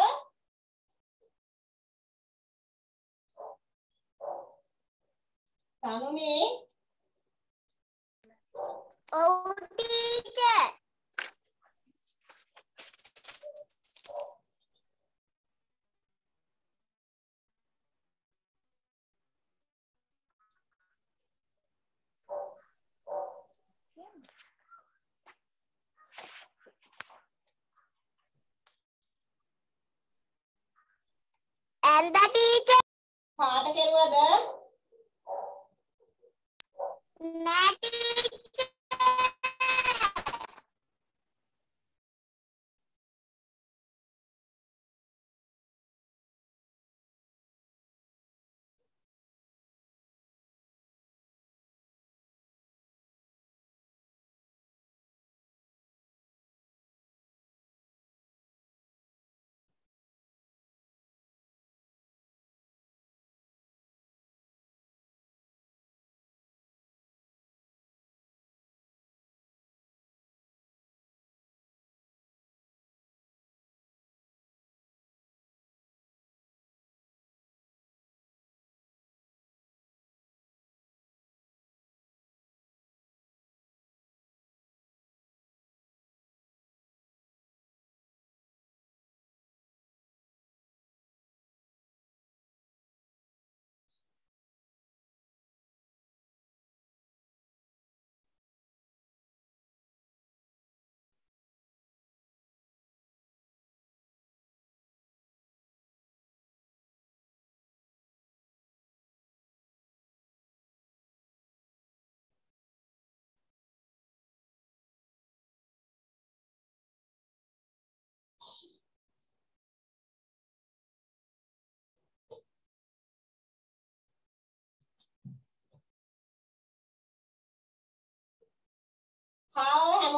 සනුමි ඔව් ටීචර්. ඇන්ද ටීචර්. පාට කෙරුවද? නෑ ටීචර්.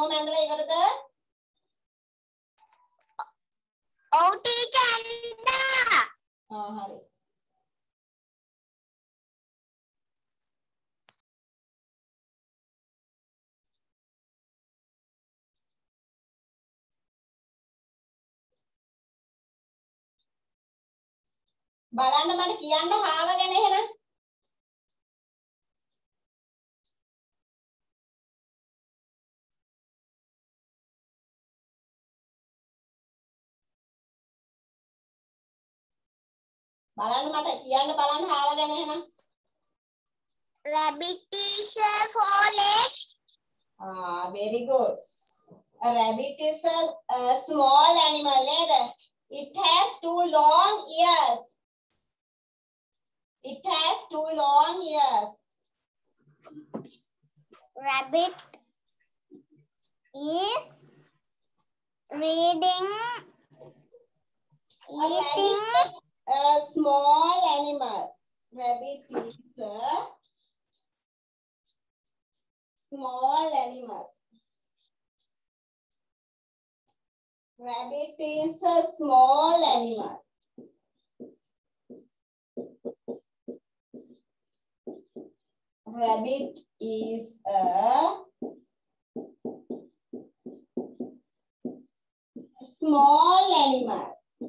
හැමෝම ඇඳලා ඒකටද? ඔව් ටීචර් ඇඳා. ආ හරි. බලන්න මට කියන්න හාව ගැන එහෙනම්. බලන්න මට කියන්න බලන්න හාව ගැන එහෙනම්. Rabbit teacher four legs. Ah, very good. A rabbit is a, a small animal, neda. It has two long ears. It has two long ears. Rabbit is reading, A eating. rabbit is a small animal. Rabbit is a small animal. Rabbit is a small animal. Rabbit is a small animal.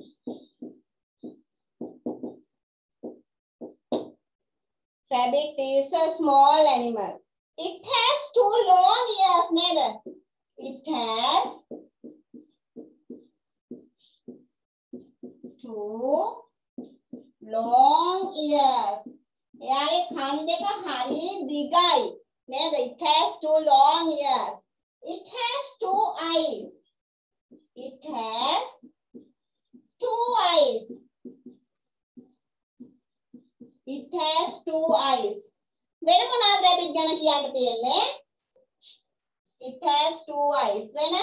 Rabbit is a small animal. It has two long ears, neda. It has two long ears. එයාගේ කන් දෙක හරි දිගයි නේද? It has two long ears. It has two eyes. It has two eyes. It has two eyes. වෙන මොනවද rabbit ගැන කියන්න තියෙන්නේ? It has two eyes. වෙන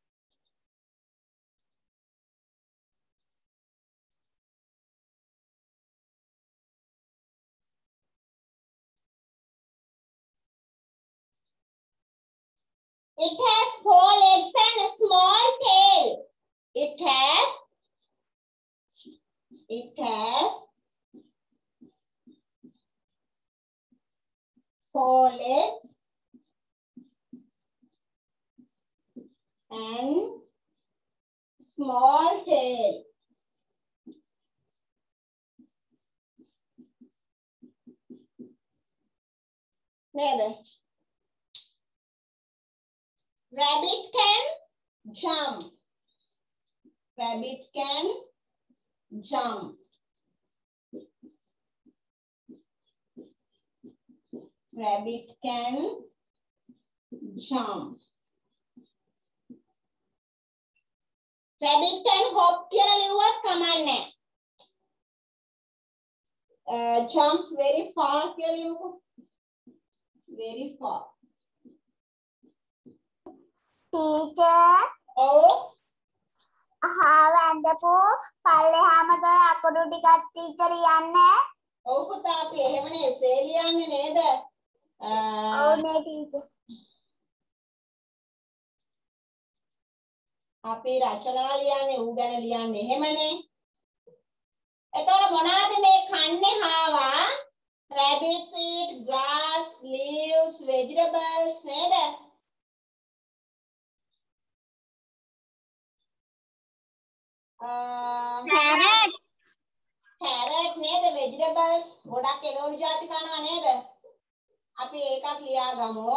It has four legs and a small tail. It has It has four legs and small tail. Neither. Rabbit can jump. Rabbit can jump. Rabbit can jump. Rabbit can hop කියලා ලිව්වත් කමක් නැහැ. Uh, jump very far කියලා ලියමුකෝ. Very far. Teacher. Oh. හාව ඇඳපු පල්ලෙහාමද අකුරු ටිකක් teacher යන්නේ. ඔව් පුතා අපි එහෙමනේ එසේ ලියන්නේ නේද? ඔව් නේ ටීචර්. අපි රචනා ලියන්නේ ඌ ගැන ලියන්නේ එහෙමනේ. එතකොට මොනවාද මේ කන්නේ හාවා? Rabbits eat grass, leaves, vegetables නේද? Parrot. Parrot නේද? Vegetables ගොඩක් එළවලු ಜಾති කනවා නේද? අපි ඒකත් ලියාගමු.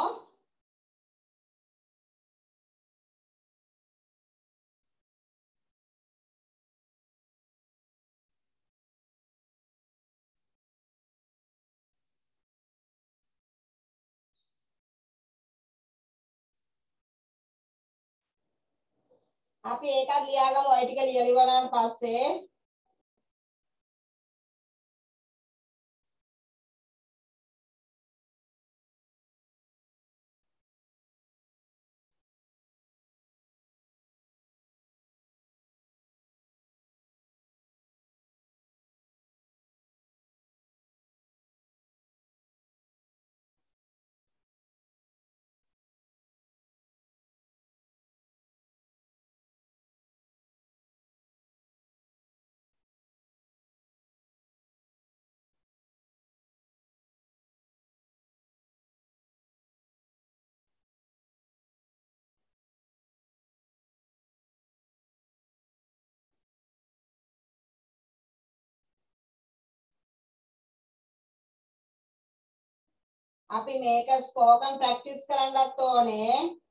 අපි ඒකත් ලියාගමු ඔය ටික ලියලා ඉවරනාට පස්සේ අපි මේක ස්පෝකන් ප්‍රැක්ටිස් කරන්නත් ඕනේ.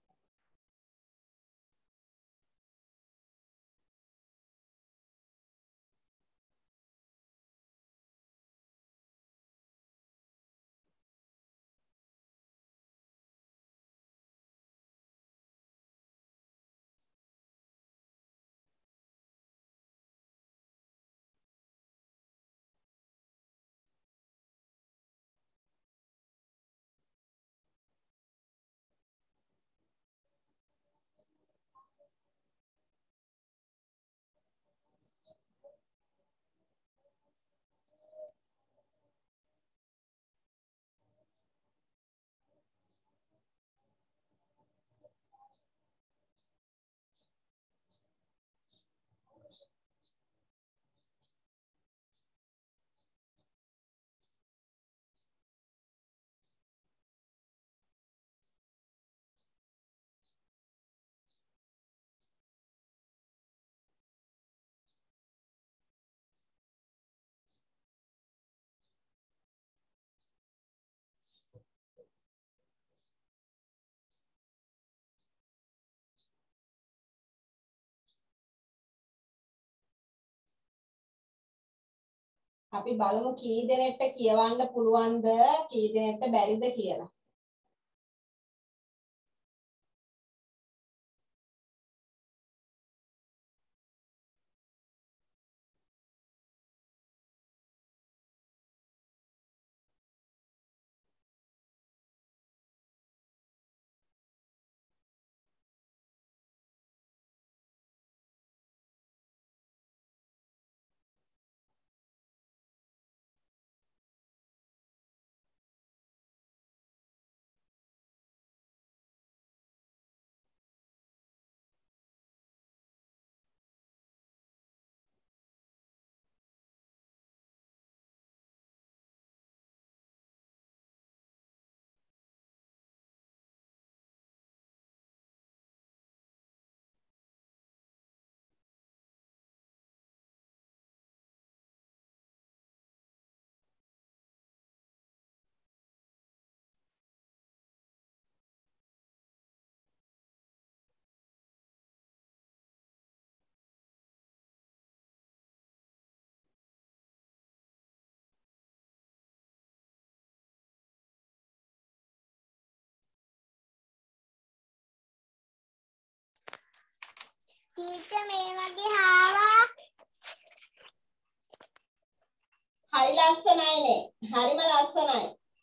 අපි බලමු කී දෙනෙක්ට කියවන්න පුළුවන්ද කී දෙනෙක්ට බැරිද කියලා. ටීචර් මේ වගේ ආවා. හරි ලස්සනයිනේ. හරිම ලස්සනයි.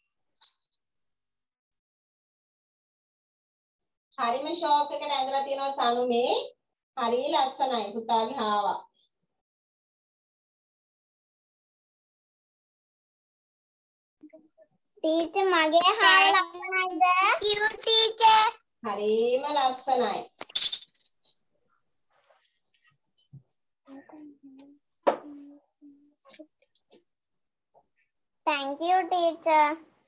හරිම ෂෝක් එකට ඇඳලා තියෙනවා සනුමේ. හරි ලස්සනයි පුතාගේ හාවා. ටීචර් මගේ හාවා ලස්සනයිද? Cute teacher. හරිම ලස්සනයි. Thank you, teacher.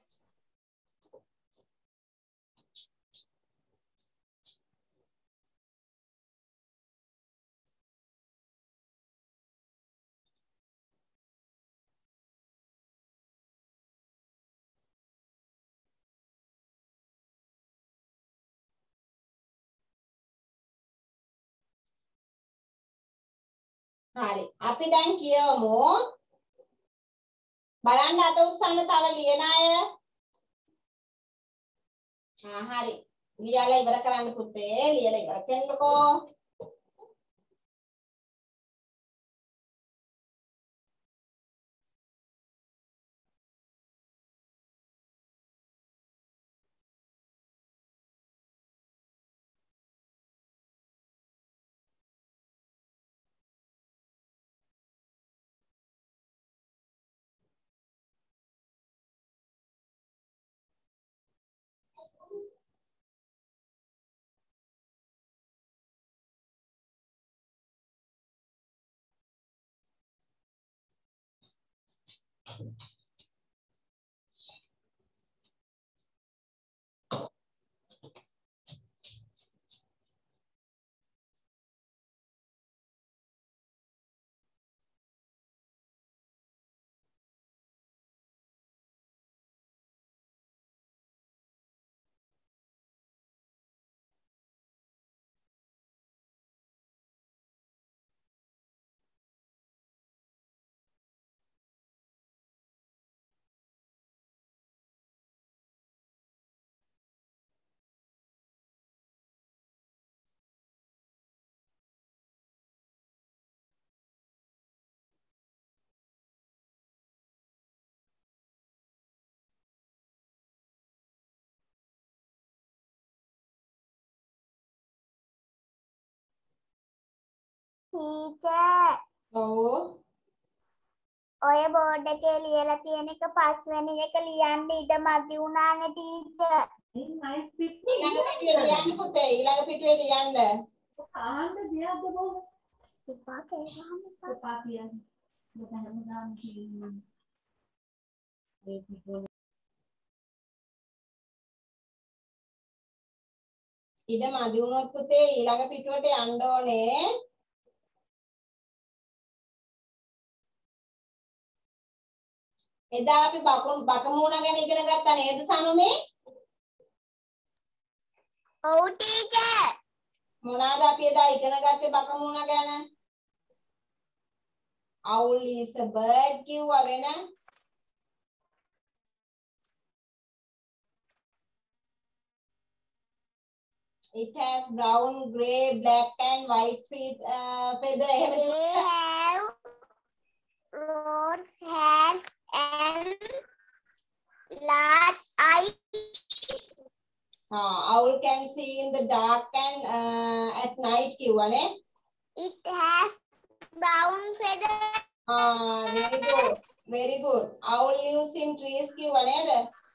හරි. අපි දැන් කියවමු. බලන්න අත උස්සන්න තව ලියන අය. ආ හරි. ලියලා ඉවර කරන්න පුතේ. ලියලා ඉවර කරන්නකෝ. teacher. ඔව්. ඔය බෝඩ් එකේ ලියලා තියෙන එක පස්වෙනි එක ලියන්න ඉඩ මදි වුණානේ teacher. ඊළඟ පිටුවේ ලියන්න පුතේ. ඊළඟ පිටුවේ ලියන්න. ආන්න දෙයක්ද බෝ එපා කියලා එපා කියන්නේ. ඔබ හැමදාම කියන්නේ. ඒක පොඩි ඉඩ මදි වුණොත් පුතේ ඊළඟ පිටුවට යන්න ඕනේ. එදා අපි බකුණු බකමූණ ගැන ඉගෙන ගත්තා නේද සනුමේ? ඔව් teacher. මොනවාද අපි එදා ඉගෙන ගත්තේ බකමූණ ගැන? Owl is a bird කිව්වා වෙන. It has brown, grey, black and white feet, uh, feather. එහෙම They have rods, hands and large eyes. uh, owl can see in the dark and uh, at night කිව්වනේ. It has brown feathers. Ah, very good. Very good. Owl lives in trees කිව්වා නේද?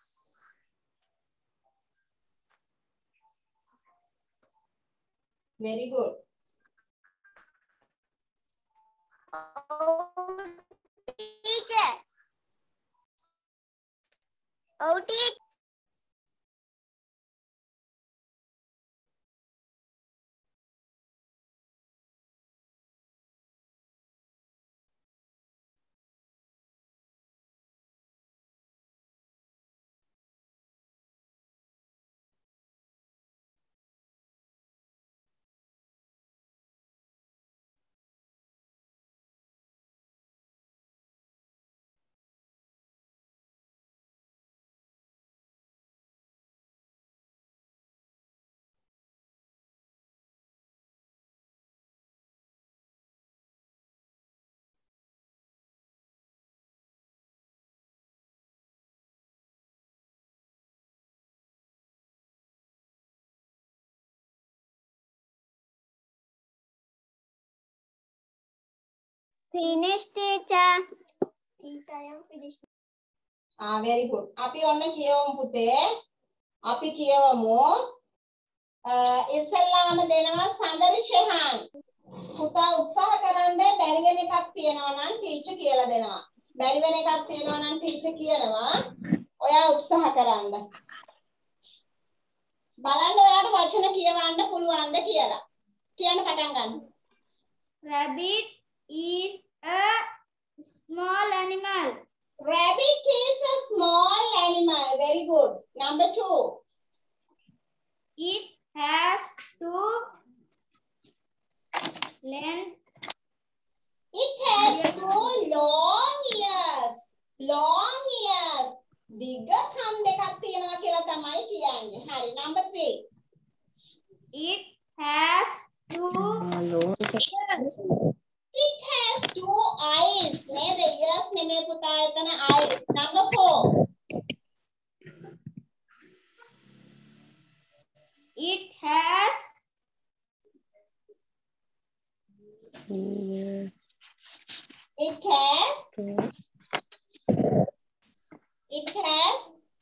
Very good. Oh, teacher. Oh, teacher. Finished, teacher. Teacher, I am finished. Ah, very good. අපි ඔන්න කියවමු පුතේ. අපි කියවමු. ඉස්සෙල්ලාම දෙනවා සඳරි ෂෙහාන්. පුතා උත්සාහ කරන්න බැරි වෙන එකක් තියෙනවා නම් ටීචර් කියලා දෙනවා. බැරි වෙන එකක් තියෙනවා නම් ටීචර් කියනවා. ඔයා උත්සාහ කරන්න. බලන්න ඔයාට වචන කියවන්න පුළුවන්ද කියලා. කියන්න පටන් ගන්න. Rabbit is a small animal. Rabbit is a small animal. Very good. Number two. It has two length. It has two long ears. Long ears. දිග කන් දෙකක් තියෙනවා කියලා තමයි කියන්නේ. හරි. Number three. It has two ears. It has two eyes. නේද? ears නෙමෙයි පුතා එතන eyes. Number four. It has It has It has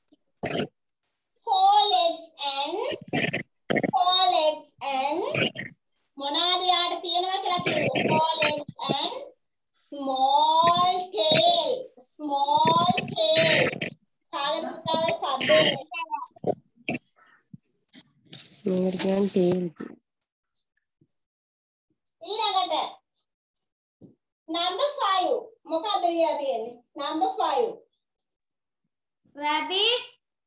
four legs and four legs and මොනවාද යාට තියෙනවා කියලා කිව්වේ? Four legs and small tail. Small tail. කාගෙද පුතා ඔය සද්දේ? මේකට කියන්නේ tail. ඊළඟට number five. මොකක්ද ලියලා තියෙන්නේ? Number five. rabbit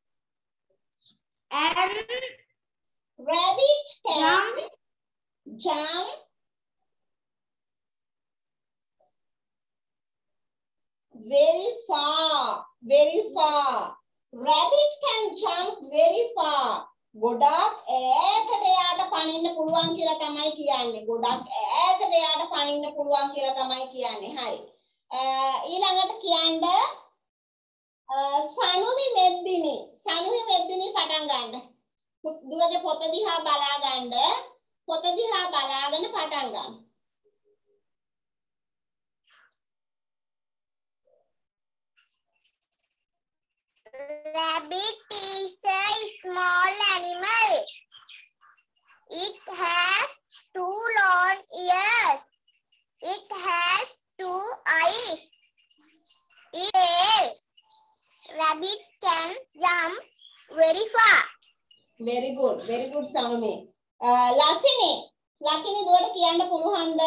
and Rabbit can Jump. jump very far. Very far. Rabbit can jump very far. ගොඩක් ඈතට යාට පනින්න පුළුවන් කියලා තමයි කියන්නේ. ගොඩක් ඈතට යාට පනින්න පුළුවන් කියලා තමයි කියන්නේ. හරි. ඊළඟට කියන්න සනුවි මෙද්දිනි. සනුවි මෙද්දිනි පටන් ගන්න. දුවගේ පොත දිහා බලා ගන්න. පොත දිහා බලාගෙන පටන් ගන්න. Rabbit is a small animal. It has two long ears. It has two eyes. It rabbit can jump very far. Very good. Very good, Sanumi. Uh, Lasini. Lakini දුවට කියන්න පුළුවන්ද?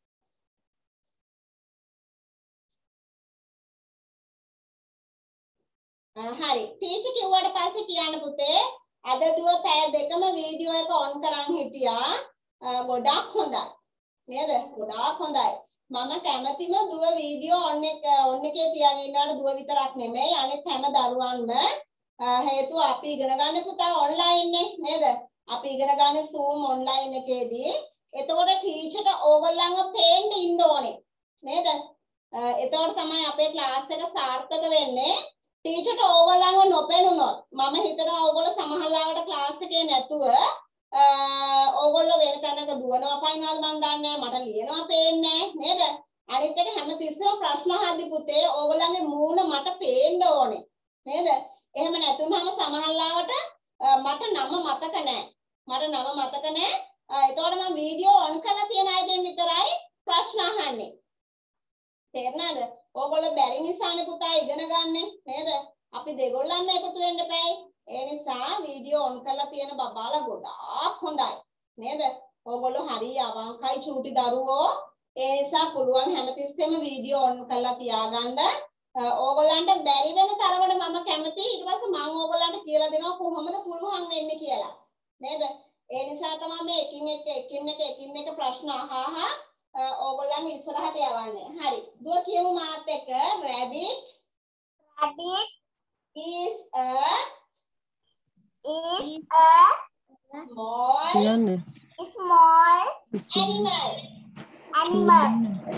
හරි. ටීචර් කිව්වට පස්සේ කියන්න පුතේ අද දුව පැය දෙකම වීඩියෝ එක ඔන් කරන් හිටියා. ගොඩක් හොඳයි. නේද? ගොඩක් හොඳයි. මම කැමතිම දුව වීඩියෝ ඔන් එක ඔන් එකේ තියාගෙන ඉන්නවට දුව විතරක් නෙමෙයි අනිත් හැම දරුවන්ම හේතුව අපි ඉගෙන ගන්න පුතා ඔන්ලයින් නේ නේද? අපි ඉගෙන ගන්න Zoom ඔන්ලයින් එකේදී එතකොට ටීචර්ට ඕගොල්ලන්ව පේන්න ඉන්න ඕනේ නේද? එතකොට තමයි අපේ ක්ලාස් එක සාර්ථක වෙන්නේ. ටීචර්ට ඕගොල්ලන්ව නොපෙනුනොත් මම හිතනවා ඕගොල්ලෝ සමහරවිට ක්ලාස් එකේ නැතුව ඕගොල්ලෝ වෙන තැනක දුවනවා පයින්වල් මන් දන්නේ මට ලියනවා පේන්නේ නේද? අනිත් එක හැමතිස්සෙම ප්‍රශ්න අහද්දි පුතේ ඕගොල්ලන්ගේ මූණ මට පේන්න ඕනේ නේද? එහෙම නැතුනම සමහරවිට මට නම මතක නැහැ. මට නම මතක නැහැ. එතකොට මම වීඩියෝ ඔන් කරලා තියෙන අයගෙන් විතරයි ප්‍රශ්න අහන්නේ. තේරුණාද? ඕගොල්ලෝ බැරි නිසානේ පුතා ඉගෙන ගන්නෙ නේද? අපි දෙගොල්ලන්ම එකතු වෙන්න බෑ. ඒ නිසා වීඩියෝ ඔන් කරලා තියෙන බබාලා ගොඩාක් හොඳයි. නේද? ඕගොල්ලෝ හරි අවංකයි චූටි දරුවෝ. ඒ නිසා පුළුවන් හැමතිස්සෙම වීඩියෝ ඔන් කරලා තියාගන්න. ඕගොල්ලන්ට බැරි වෙන තරමට මම කැමති ඊට පස්සේ මම ඕගොල්ලන්ට කියලා දෙනවා කොහොමද පුළුවන් වෙන්නේ කියලා. නේද? ඒ නිසා තමයි මේ එකින් එක එකින් එක එකින් එක ප්‍රශ්න අහහා ඕගොල්ලන් ඉස්සරහට යවන්නේ. හරි. දුව කියමු මාත් එක්ක rabbit Rabbit is a is a small කියන්න. small animal. animal.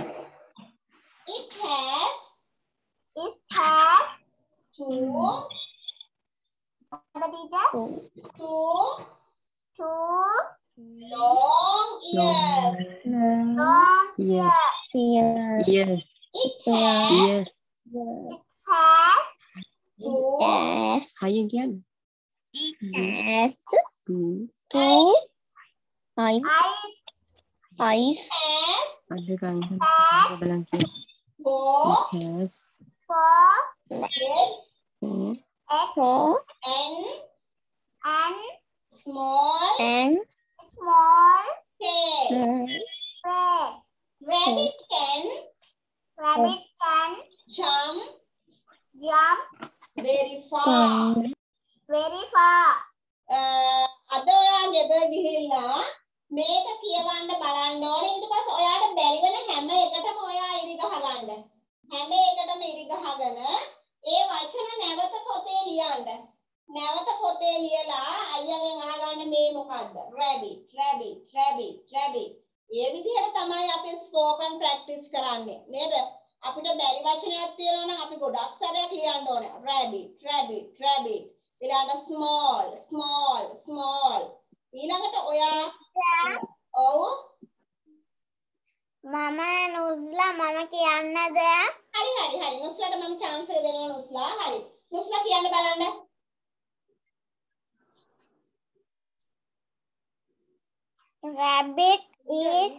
It has It has two the teacher two two long ears. long Yes. ears. Yes. It has Yes. It has two Higher again. has Two. two Eyes. eyes. Eyes. has Ada kan? Has Dalam kia. four Yes. four legs Four. eggs and and small And small tail. bread. Rabbit can Rabbit can jump jump very far. very far. අද ඔයා ගෙදර ගිහිල්ලා මේක කියවන්න බලන්න ඕනේ. ඊට පස්සේ ඔයාට බැරි වෙන හැම එකටම ඔයා ඉරි ගහ ගන්න. හැම එකටම ඉරි ගහගෙන ඒ වචන නැවත පොතේ ලියන්න. නැවත පොතේ ලියලා අයියාගෙන් අහගන්න මේ මොකද්ද? rabbit rabbit rabbit rabbit. ඒ විදිහට තමයි අපි ස්පෝකන් ප්‍රැක්ටිස් කරන්නේ නේද? අපිට බැරි වචනයක් තියෙනවා නම් අපි ගොඩක් සැරයක් ලියන්න ඕනේ. rabbit rabbit rabbit. ඊළඟට small small small. ඊළඟට ඔයා ඔව් මම නුස්ලා මම කියන්නද? හරි හරි හරි නුස්ලාට මම chance එක දෙනවා නුස්ලා. හරි. නුස්ලා කියන්න බලන්න. Rabbit is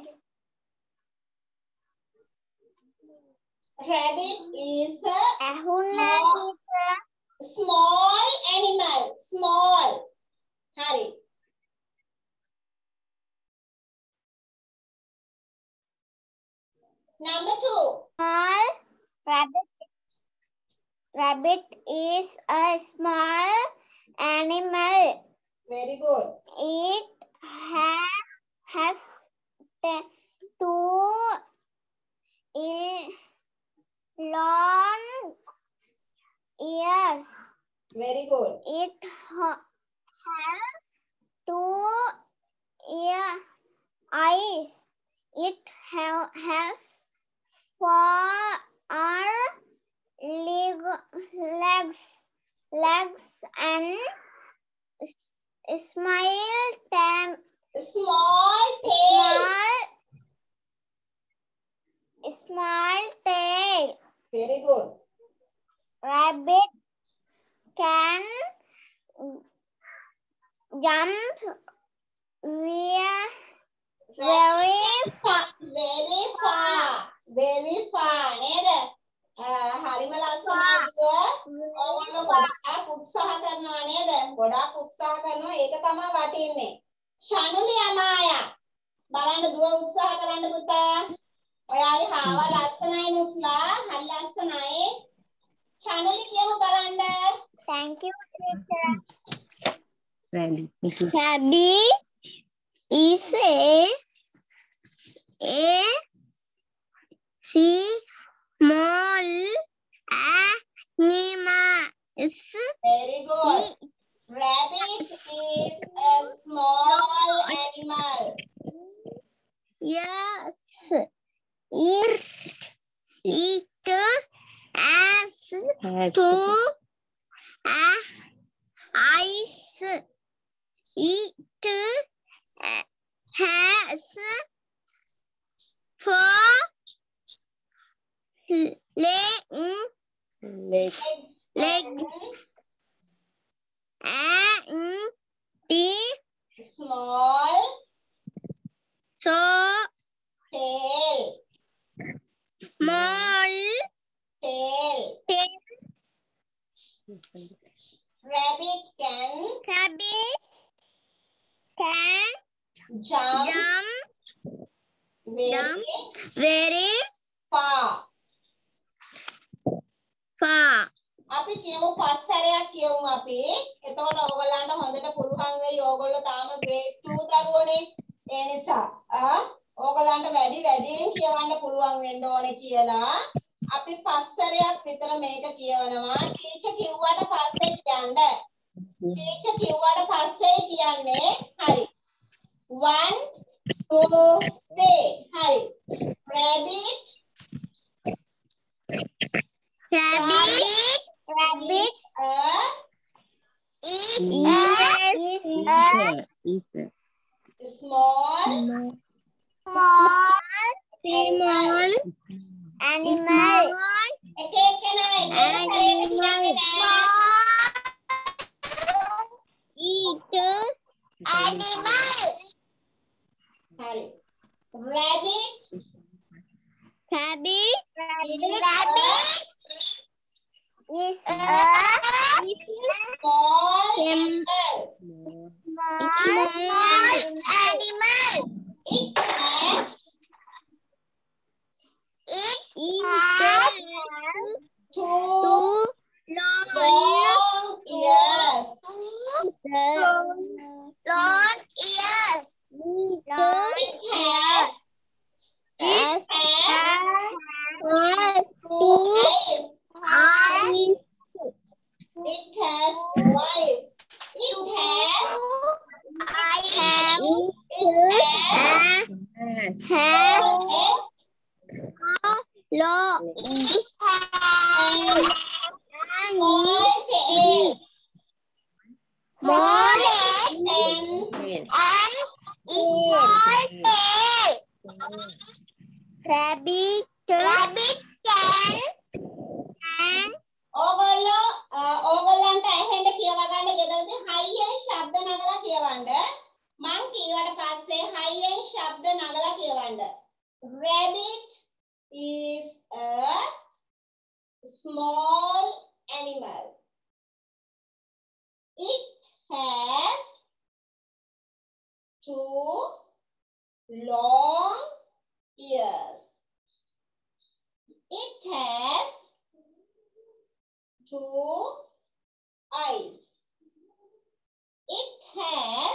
rabbit is a ඇහුන්න small animal. Small. හරි. Number two. small rabbit. Rabbit is a small animal. Very good. It has has te- two i- long ears. Very good. It ha- has two ear eyes. It ha- has four leg legs legs and s- smile tam Small tail. small small tail. Very good. Rabbit can jump where very far, very far, very far නේද? හරිම ලස්සනයි දුව. ඕගොල්ලෝ ගොඩාක් උත්සාහ කරනවා නේද? ගොඩාක් උත්සාහ කරනවා ඒක තමයි වටින්නේ. ශනුලි අමායා බලන්න දුව උත්සාහ කරන්න පුතා. ඔයාගේ හාව ලස්සනයි නුස්ලා. හරි ලස්සනයි. ශනුලි කියමු බලන්න. thank you teacher. Rabbit. Rabbit is a a small animal. Very good. Rabbit is a small animal. Yes, it it has Has two uh, eyes. It uh, has four legs. legs. legs and the Small so tail. small Tail. tail. Rabbit can Rabbit can jump jump very jump very far. far. අපි කියමු පස් සැරයක් කියමු අපි. එතකොට ඔයගොල්ලන්ට හොඳට පුළුවන් වෙයි. ඔයගොල්ලෝ තාම grade two දරුවෝනේ. ඒ නිසා ආ ඔයගොල්ලන්ට වැඩි වැඩියෙන් කියවන්න පුළුවන් වෙන්න ඕනේ කියලා. අපි පස් සැරයක් විතර මේක කියවනවා. ටීචර් කිව්වට පස්සේ කියන්න. ටීචර් කිව්වට පස්සේ කියන්නේ. හරි. one two three. හරි. Rabbit Rabbit rabbit a is Mm. a is a Is a small small small animal. එක එකනා එක එක සැරේට කියන්නේ නෑ. Eat animal. හරි. Rabbit Rabbit is rabbit is a small Em- animal. small animal. It has It has two two long long ears. long long ears. Long It has ears. it has Has two two eyes. eyes. It has two eyes. It has Have it has has has legs. long Small tail. small And tail. and small tail. Rabbit rabbit can can ඕගොල්ලෝ ඕගොල්ලන්ට ඇහෙන්න කියවා ගන්න ගෙදරදී හයියෙන් ශබ්ද නගලා කියවන්න. මං කීවට පස්සේ හයියෙන් ශබ්ද නගලා කියවන්න. Rabbit is a small animal. It has two long ears. It has two eyes. It has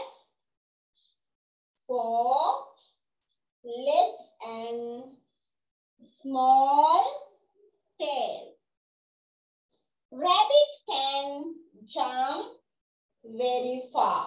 four legs and small tail. Rabbit can jump very far.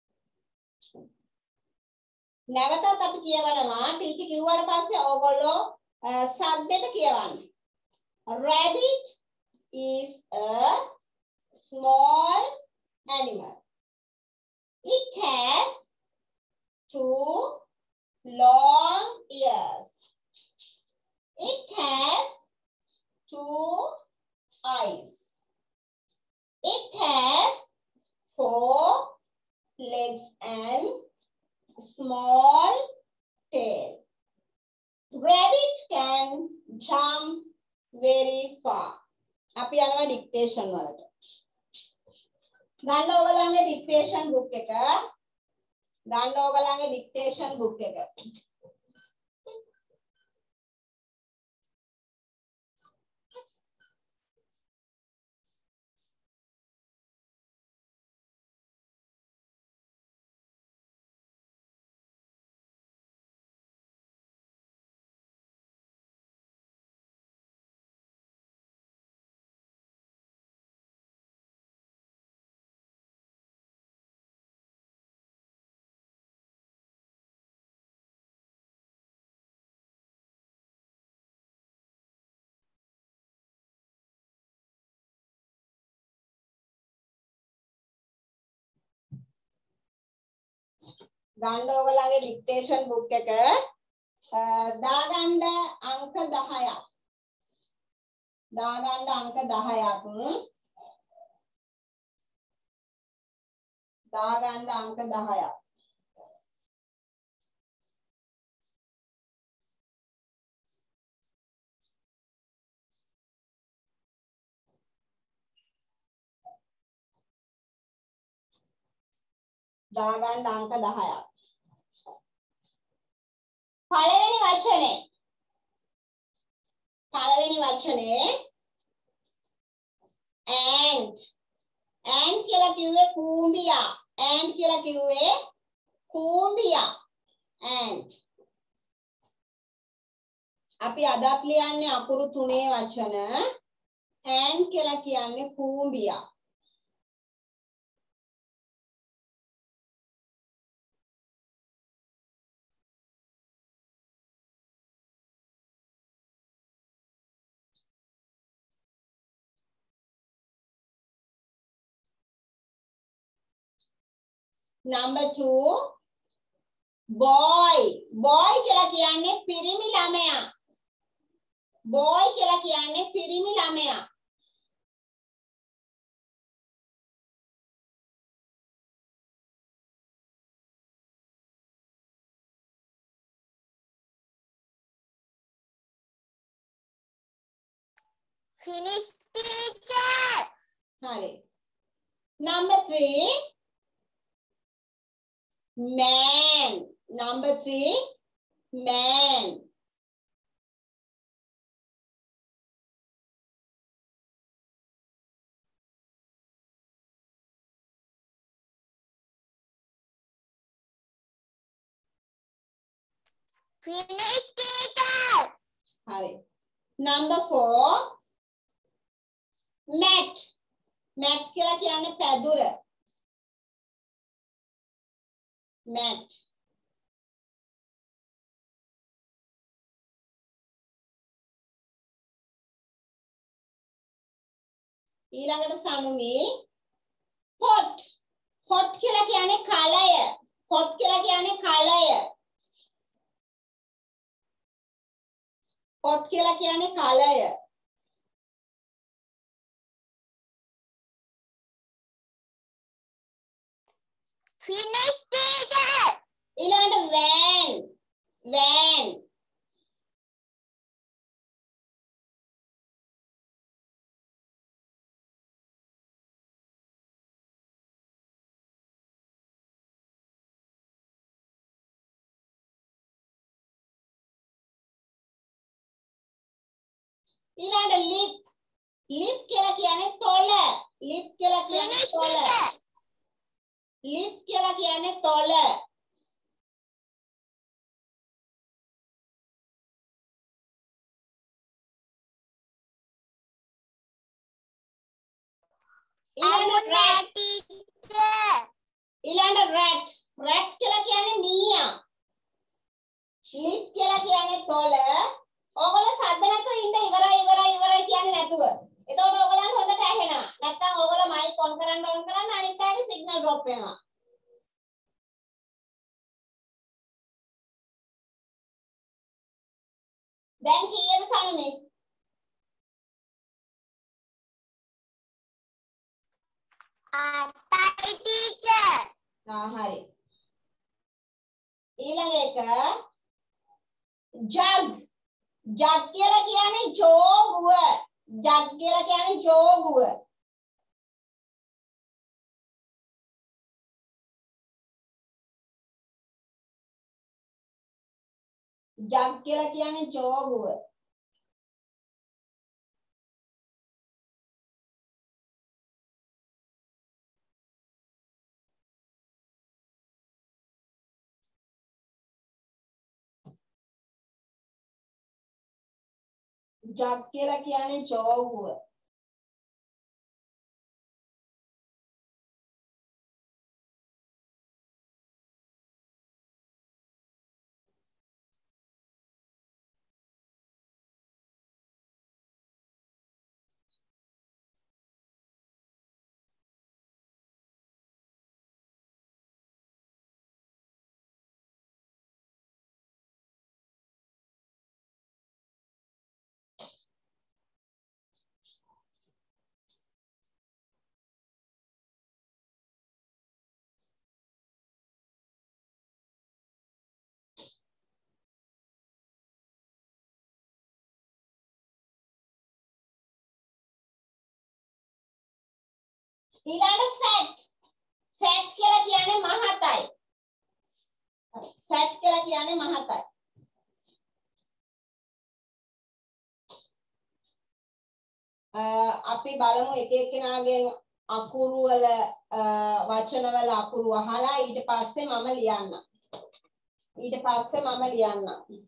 නැවතත් අපි කියවනවා ටීචර් කිව්වට පස්සේ ඕගොල්ලෝ සද්දෙට කියවන්න. Rabbit is a small animal. It has two long ears. It has two eyes. It can jump very far. අපි යනවා dictation වලට. ගන්න ඕගොල්ලන්ගේ dictation book එක. ගන්න ඕගොල්ලන්ගේ dictation book එක. ගන්න ඕගොල්ලන්ගේ dictation book එක දාගන්න අංක දහයක්. දාගන්න අංක දහයක්. දාගන්න අංක දහයක්. දාගන්න අංක දහයක්. පළවෙනි වචනේ පළවෙනි වචනේ and and කියලා කිව්වේ කූඹියා. and කියලා කිව්වේ කූඹියා. and අපි අදත් ලියන්නේ අකුරු තුනේ වචන. and කියලා කියන්නේ කූඹියා. Number two, boy. Boy කියලා කියන්නේ පිරිමි ළමයා. boy කියලා කියන්නේ පිරිමි ළමයා. Finish teacher. හරි. Number three, man. Number three, man. Finish teacher. හරි. Number four, mat. mat කියලා කියන්නේ පැදුර. mat. ඊළඟට සනුමි pot. pot කියලා කියන්නේ කලය. pot කියලා කියන්නේ කලය. pot කියලා කියන්නේ කලය. Finish teacher. ඊළඟට van. van. ඊළඟට lip. lip කියලා කියන්නේ තොල. lip කියලා කියන්නේ Finish තොල. teacher. lip කියලා කියන්නේ තොල. ඊළඟට rat. teacher. ඊළඟට rat. rat කියලා කියන්නේ මීයා. lip කියලා කියන්නේ තොල. ඕගොල්ලෝ සද්ද නැතුව ඉන්න ඉවරයි ඉවරයි ඉවරයි කියන්නේ නැතුව. එතකොට ඕගොල්ලන්ට හොඳට ඇහෙනවා. නැත්තම් ඕගොල්ලෝ මයික් ඔන් කරන්න ඔන් කරන්න අනිත් අයගේ සිග්නල් ඩ්‍රොප් වෙනවා. දැන් කීයද සනුමි? අටයි teacher. ආ හරි. ඊළඟ එක jug. ජග් කියලා කියන්නේ ජෝගුව. ජග් කියලා කියන්නේ ජෝගුව. ජග් කියලා කියන්නේ ජෝගුව. ජග් කියලා කියන්නේ ජෝගුව. ඊළඟ fat. fat කියලා කියන්නේ මහතයි. fat කියලා කියන්නේ මහතයි. අපි බලමු එක එක්කෙනාගෙන් අකුරු වල වචන වල අකුරු අහලා ඊට පස්සේ මම ලියන්න. ඊට පස්සේ මම ලියන්න.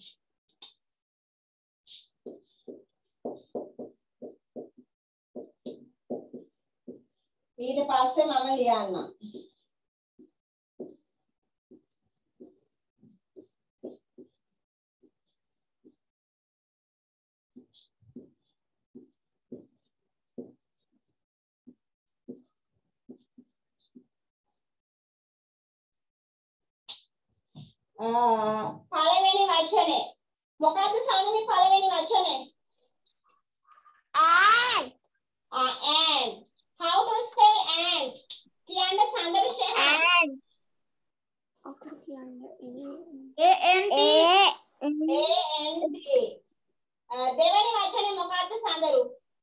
ඊට පස්සේ මම ලියන්න. පළවෙනි වචනේ මොකද්ද සානුමි පළවෙනි වචනේ? and ah and how to spell and කියන්න සඳර ෂෙහන් and අකුරු කියන්නේ a n t a n t දෙවෙනි වචනේ මොකද්ද සඳරු?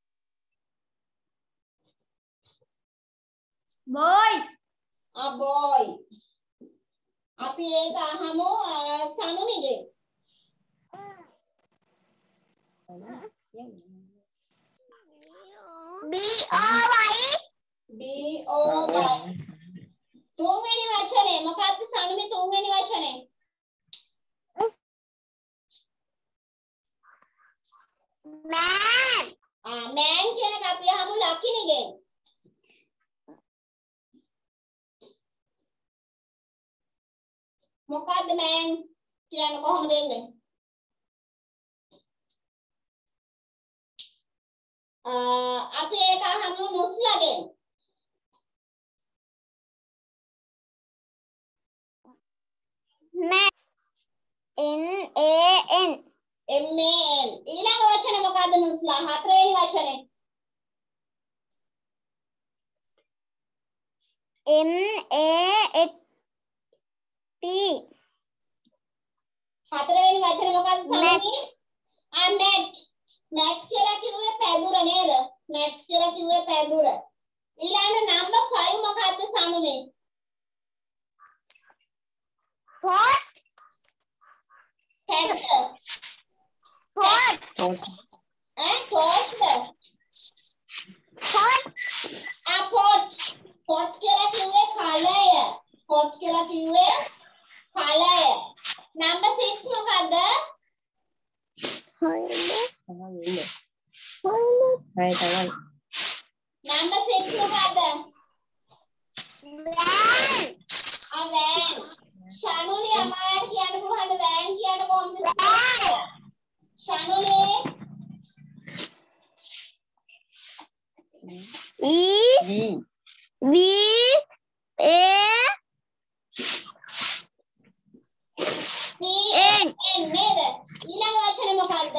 boy a boy. අපි ඒක අහමු සනුමිගෙන්. b o y b o y. තුන්වෙනි වචනේ මොකද්ද සනුමි තුන්වෙනි වචනේ? man ආ man කියන එක අපි අහමු ලකිනිගෙන්. මොකද්ද man කියන්නේ කොහොමද එන්නේ? ආ අපි ඒක අහමු නුස්ලාගෙන්. man n a n m a n. ඊළඟ වචනේ මොකද්ද නුස්ලා? හතරවෙනි වචනේ. m a t හතරවෙනි වචනේ මොකද්ද සමහරවිට? ආ mat. mat කියලා කිව්වේ පැදුර නේද? mat කියලා කිව්වේ පැදුර. ඊළඟ නම්බර් five මොකද්ද සනුමේ? pot cat. pot ඈ pot. pot ආ pot. pot කියලා කිව්වේ කලය. pot කියලා කිව්වේ කලය. නම්බර් six මොකද්ද? තමයි ඉන්නේ. හයි තමයි. නම්බර් six මොකද්ද? van ආ van. ශනුලි අමායට කියන්න පුළුවන්ද van කියන්න කොහොමද? ශනුලි e V v a n නේද? ඊළඟ වචනේ මොකද්ද?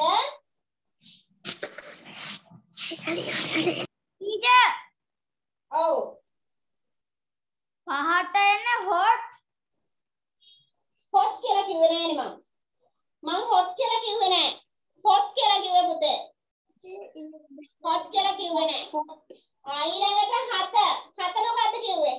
teacher ඔව්. පහට එන්නේ hot hot කියලා කිව්වේ නෑනේ මම. මම hot කියලා කිව්වේ නෑ. hot කියලා කිව්වේ නෑ. ආ ඊළඟට හත. හත මොකද්ද කිව්වේ?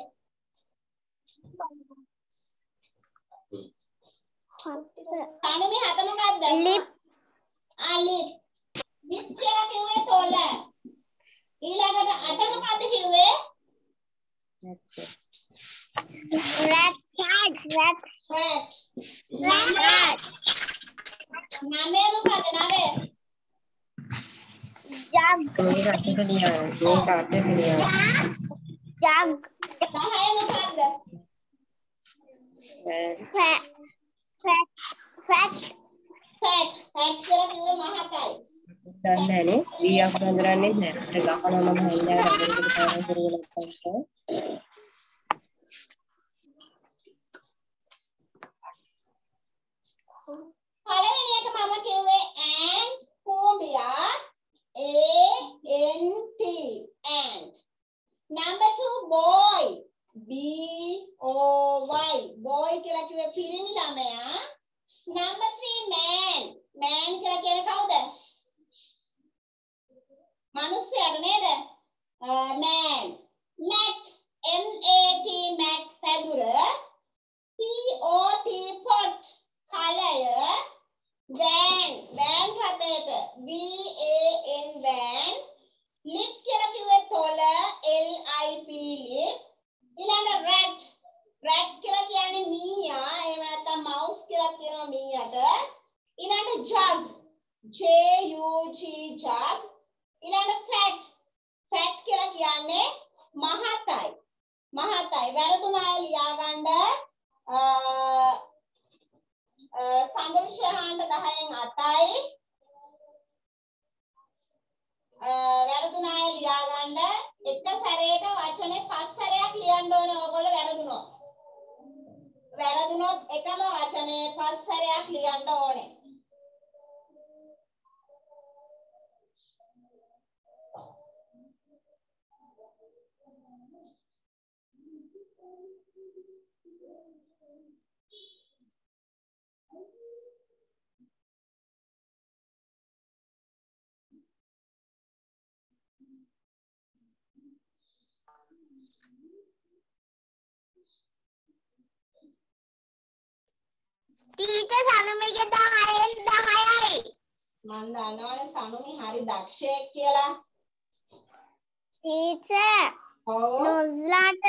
තනුමි හත මොකද්ද? lip ආ lip. lip කියලා කිව්වේ තොල. ඊළඟට අට මොකද්ද කිව්වේ? rat rat rat rat. rat නවය මොකද්ද? නවය. jug මේක අටට ලියන්න. මේක අටට ලියන්න. jug දහය මොකද්ද? fat fat fat fat. fat කියලා කිව්වේ මහතයි. දන්නේ නැනේ. වී අකුර හඳුනන්නේ නැහැ. ඒක ගහනවා මම හැන්දෑවට අගලකට පාරක් කරගෙන නැත්නම්. පළවෙනි එක මම කිව්වේ ant කුඹියා A N T ant. Number two boy B O Y boy කියලා කිව්වේ පිරිමි ළමයා. Number three man man කියලා කියන්නේ කවුද? මිනිස්සයාට නේද? man mat M A T mat පැදුර. P O T pot කලය. van van රථයට V A N van. lip කියලා කිව්වේ තොල L I P lip. ඊළඟ rat rat කියලා කියන්නේ මීයා. එහෙම නැත්නම් mouse කියලා කියනවා මීයාට. ඊළඟ jug J U G jug. ඊළඟ fat fat කියලා කියන්නේ මහතයි. මහතයි. වැරදුනා ලියා ගන්න සඳරු ශහාන්ට දහයෙන් අටයි. වැරදුනා ලියා ගන්න එක සැරේට වචනේ පස් සැරයක් ලියන්න ඕනේ ඕගොල්ලෝ වැරදුනොත්. වැරදුනොත් එකම වචනේ පස් සැරයක් ලියන්න ඕනේ. teacher සනුමිගේ දහයෙන් දහයයි මම දන්නවනේ සනුමි හරි දක්ෂයෙක් කියලා. teacher ඔව් නොස්ලාට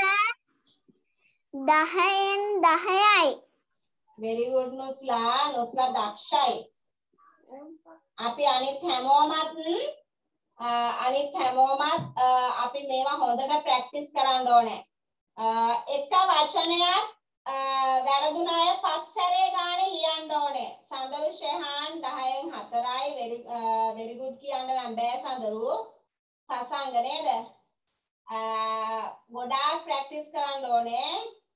දහයෙන් දහයයි very good නුස්ලා. නුස්ලා දක්ෂයි. අපි අනිත් හැමෝමත් අනිත් හැමෝමත් අපි මේවා හොඳට ප්‍රැක්ටිස් කරන්න ඕනේ. එක වචනයක් වැරදුන අය පස් සැරේ ගානේ ලියන්න ඕනේ. සඳරු ශෙහාන් දහයෙන් හතරයි. very very good කියන්න නම් බෑ සඳරු. සසංග නේද? ගොඩාක් ප්‍රැක්ටිස් කරන්න ඕනේ.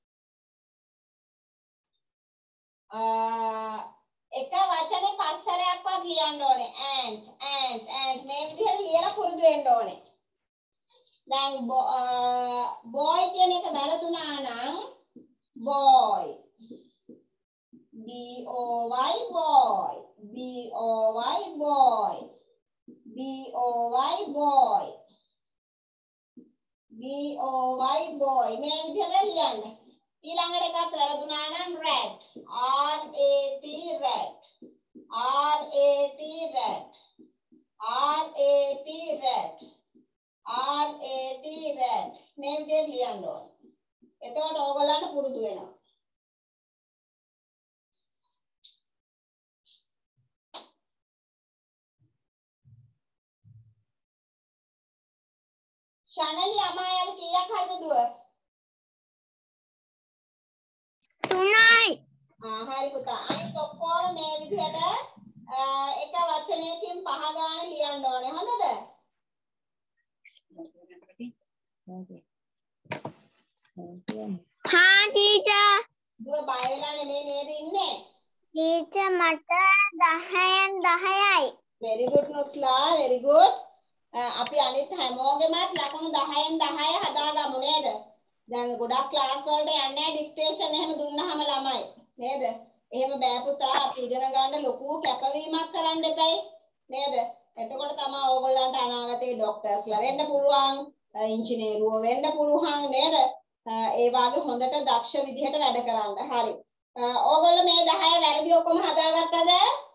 එක වචනේ පස් සැරයක්වත් ලියන්න ඕනේ. ant ant ant මේ විදිහට ලියලා පුරුදු වෙන්න ඕනේ. දැන් boy කියන එක වැරදුනා නම් boy B O Y boy B O Y boy B O Y boy B O Y boy මේ විදිහට ලියන්න. ඊළඟට එකත් වැරදුනා නම් rat R A T rat R A T rat R A T rat R A T rat මේ විදිහට ලියන්න ඕනේ. එතකොට ඕගොල්ලන්ට පුරුදු වෙනවා. ශානලි අමායාගේ කීයක් හරිද දුව? තුනයි ආ හරි පුතා. අනිත් ඔක්කොම මේ විදිහට එක වචනයකින් පහ ගාන ලියන්න ඕනේ. හොඳද? හා teacher දුව බය වෙලා නෙමෙයි නේද ඉන්නේ? teacher මට දහයෙන් දහයයි very good නුස්ලා very good. අපි අනිත් හැමෝගෙමත් ලකුණු දහයෙන් දහය හදාගමු නේද? දැන් ගොඩක් ක්ලාස් වලට යන්නේ ඩික්ටේෂන් එහෙම දුන්නාම ළමයි නේද? එහෙම බෑ පුතා. අපි ඉගෙන ගන්න ලොකු කැපවීමක් කරන්න එපයි නේද? එතකොට තමයි ඕගොල්ලන්ට අනාගතේ ડોක්ටර්ස්ලා වෙන්න පුළුවන්, ඉංජිනේරුවෝ වෙන්න පුළුවන් නේද? ඒ වාගේ හොඳට දක්ෂ විදිහට වැඩ කරන්න. හරි. ඕගොල්ලෝ මේ දහය වැරදි ඔක්කොම හදාගත්තද?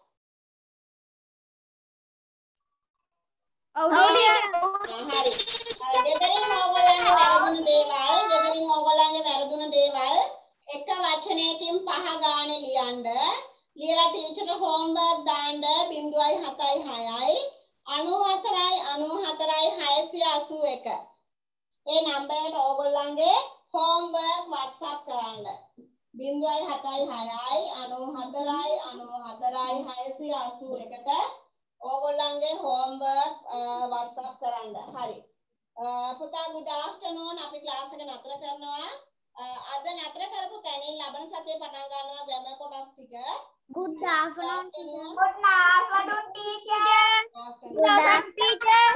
ඔව් ටීචර්. හරි. ගෙදරින් ඕගොල්ලන්ගේ වැරදුන දේවල්, ගෙදරින් ඕගොල්ලන්ගේ වැරදුන දේවල් එක වචනයකින් පහ ගානේ ලියන්න. ලියලා ටීචර්ට හෝම්වර්ක් දාන්න ज़ीरो सात छह අනූහතරයි අනූහතරයි හයසිය අසූ එක. ඒ නම්බරයට ඕගොල්ලන්ගේ හෝම්වර්ක් WhatsApp කරන්න. ज़ीरो सात छह අනූහතරයි අනූහතරයි හයසිය අසූ එකට ඕගොල්ලන්ගේ හෝම්වර්ක් WhatsApp කරන්න. හරි. පුතා good afternoon. අපි ක්ලාස් එක නතර කරනවා. අද නතර කරපු තැනින් ලබන සතියේ පටන් ගන්නවා ග්‍රැමර් කොටස් ටික. Good afternoon teacher. Good afternoon teacher. Good afternoon. Good afternoon teacher.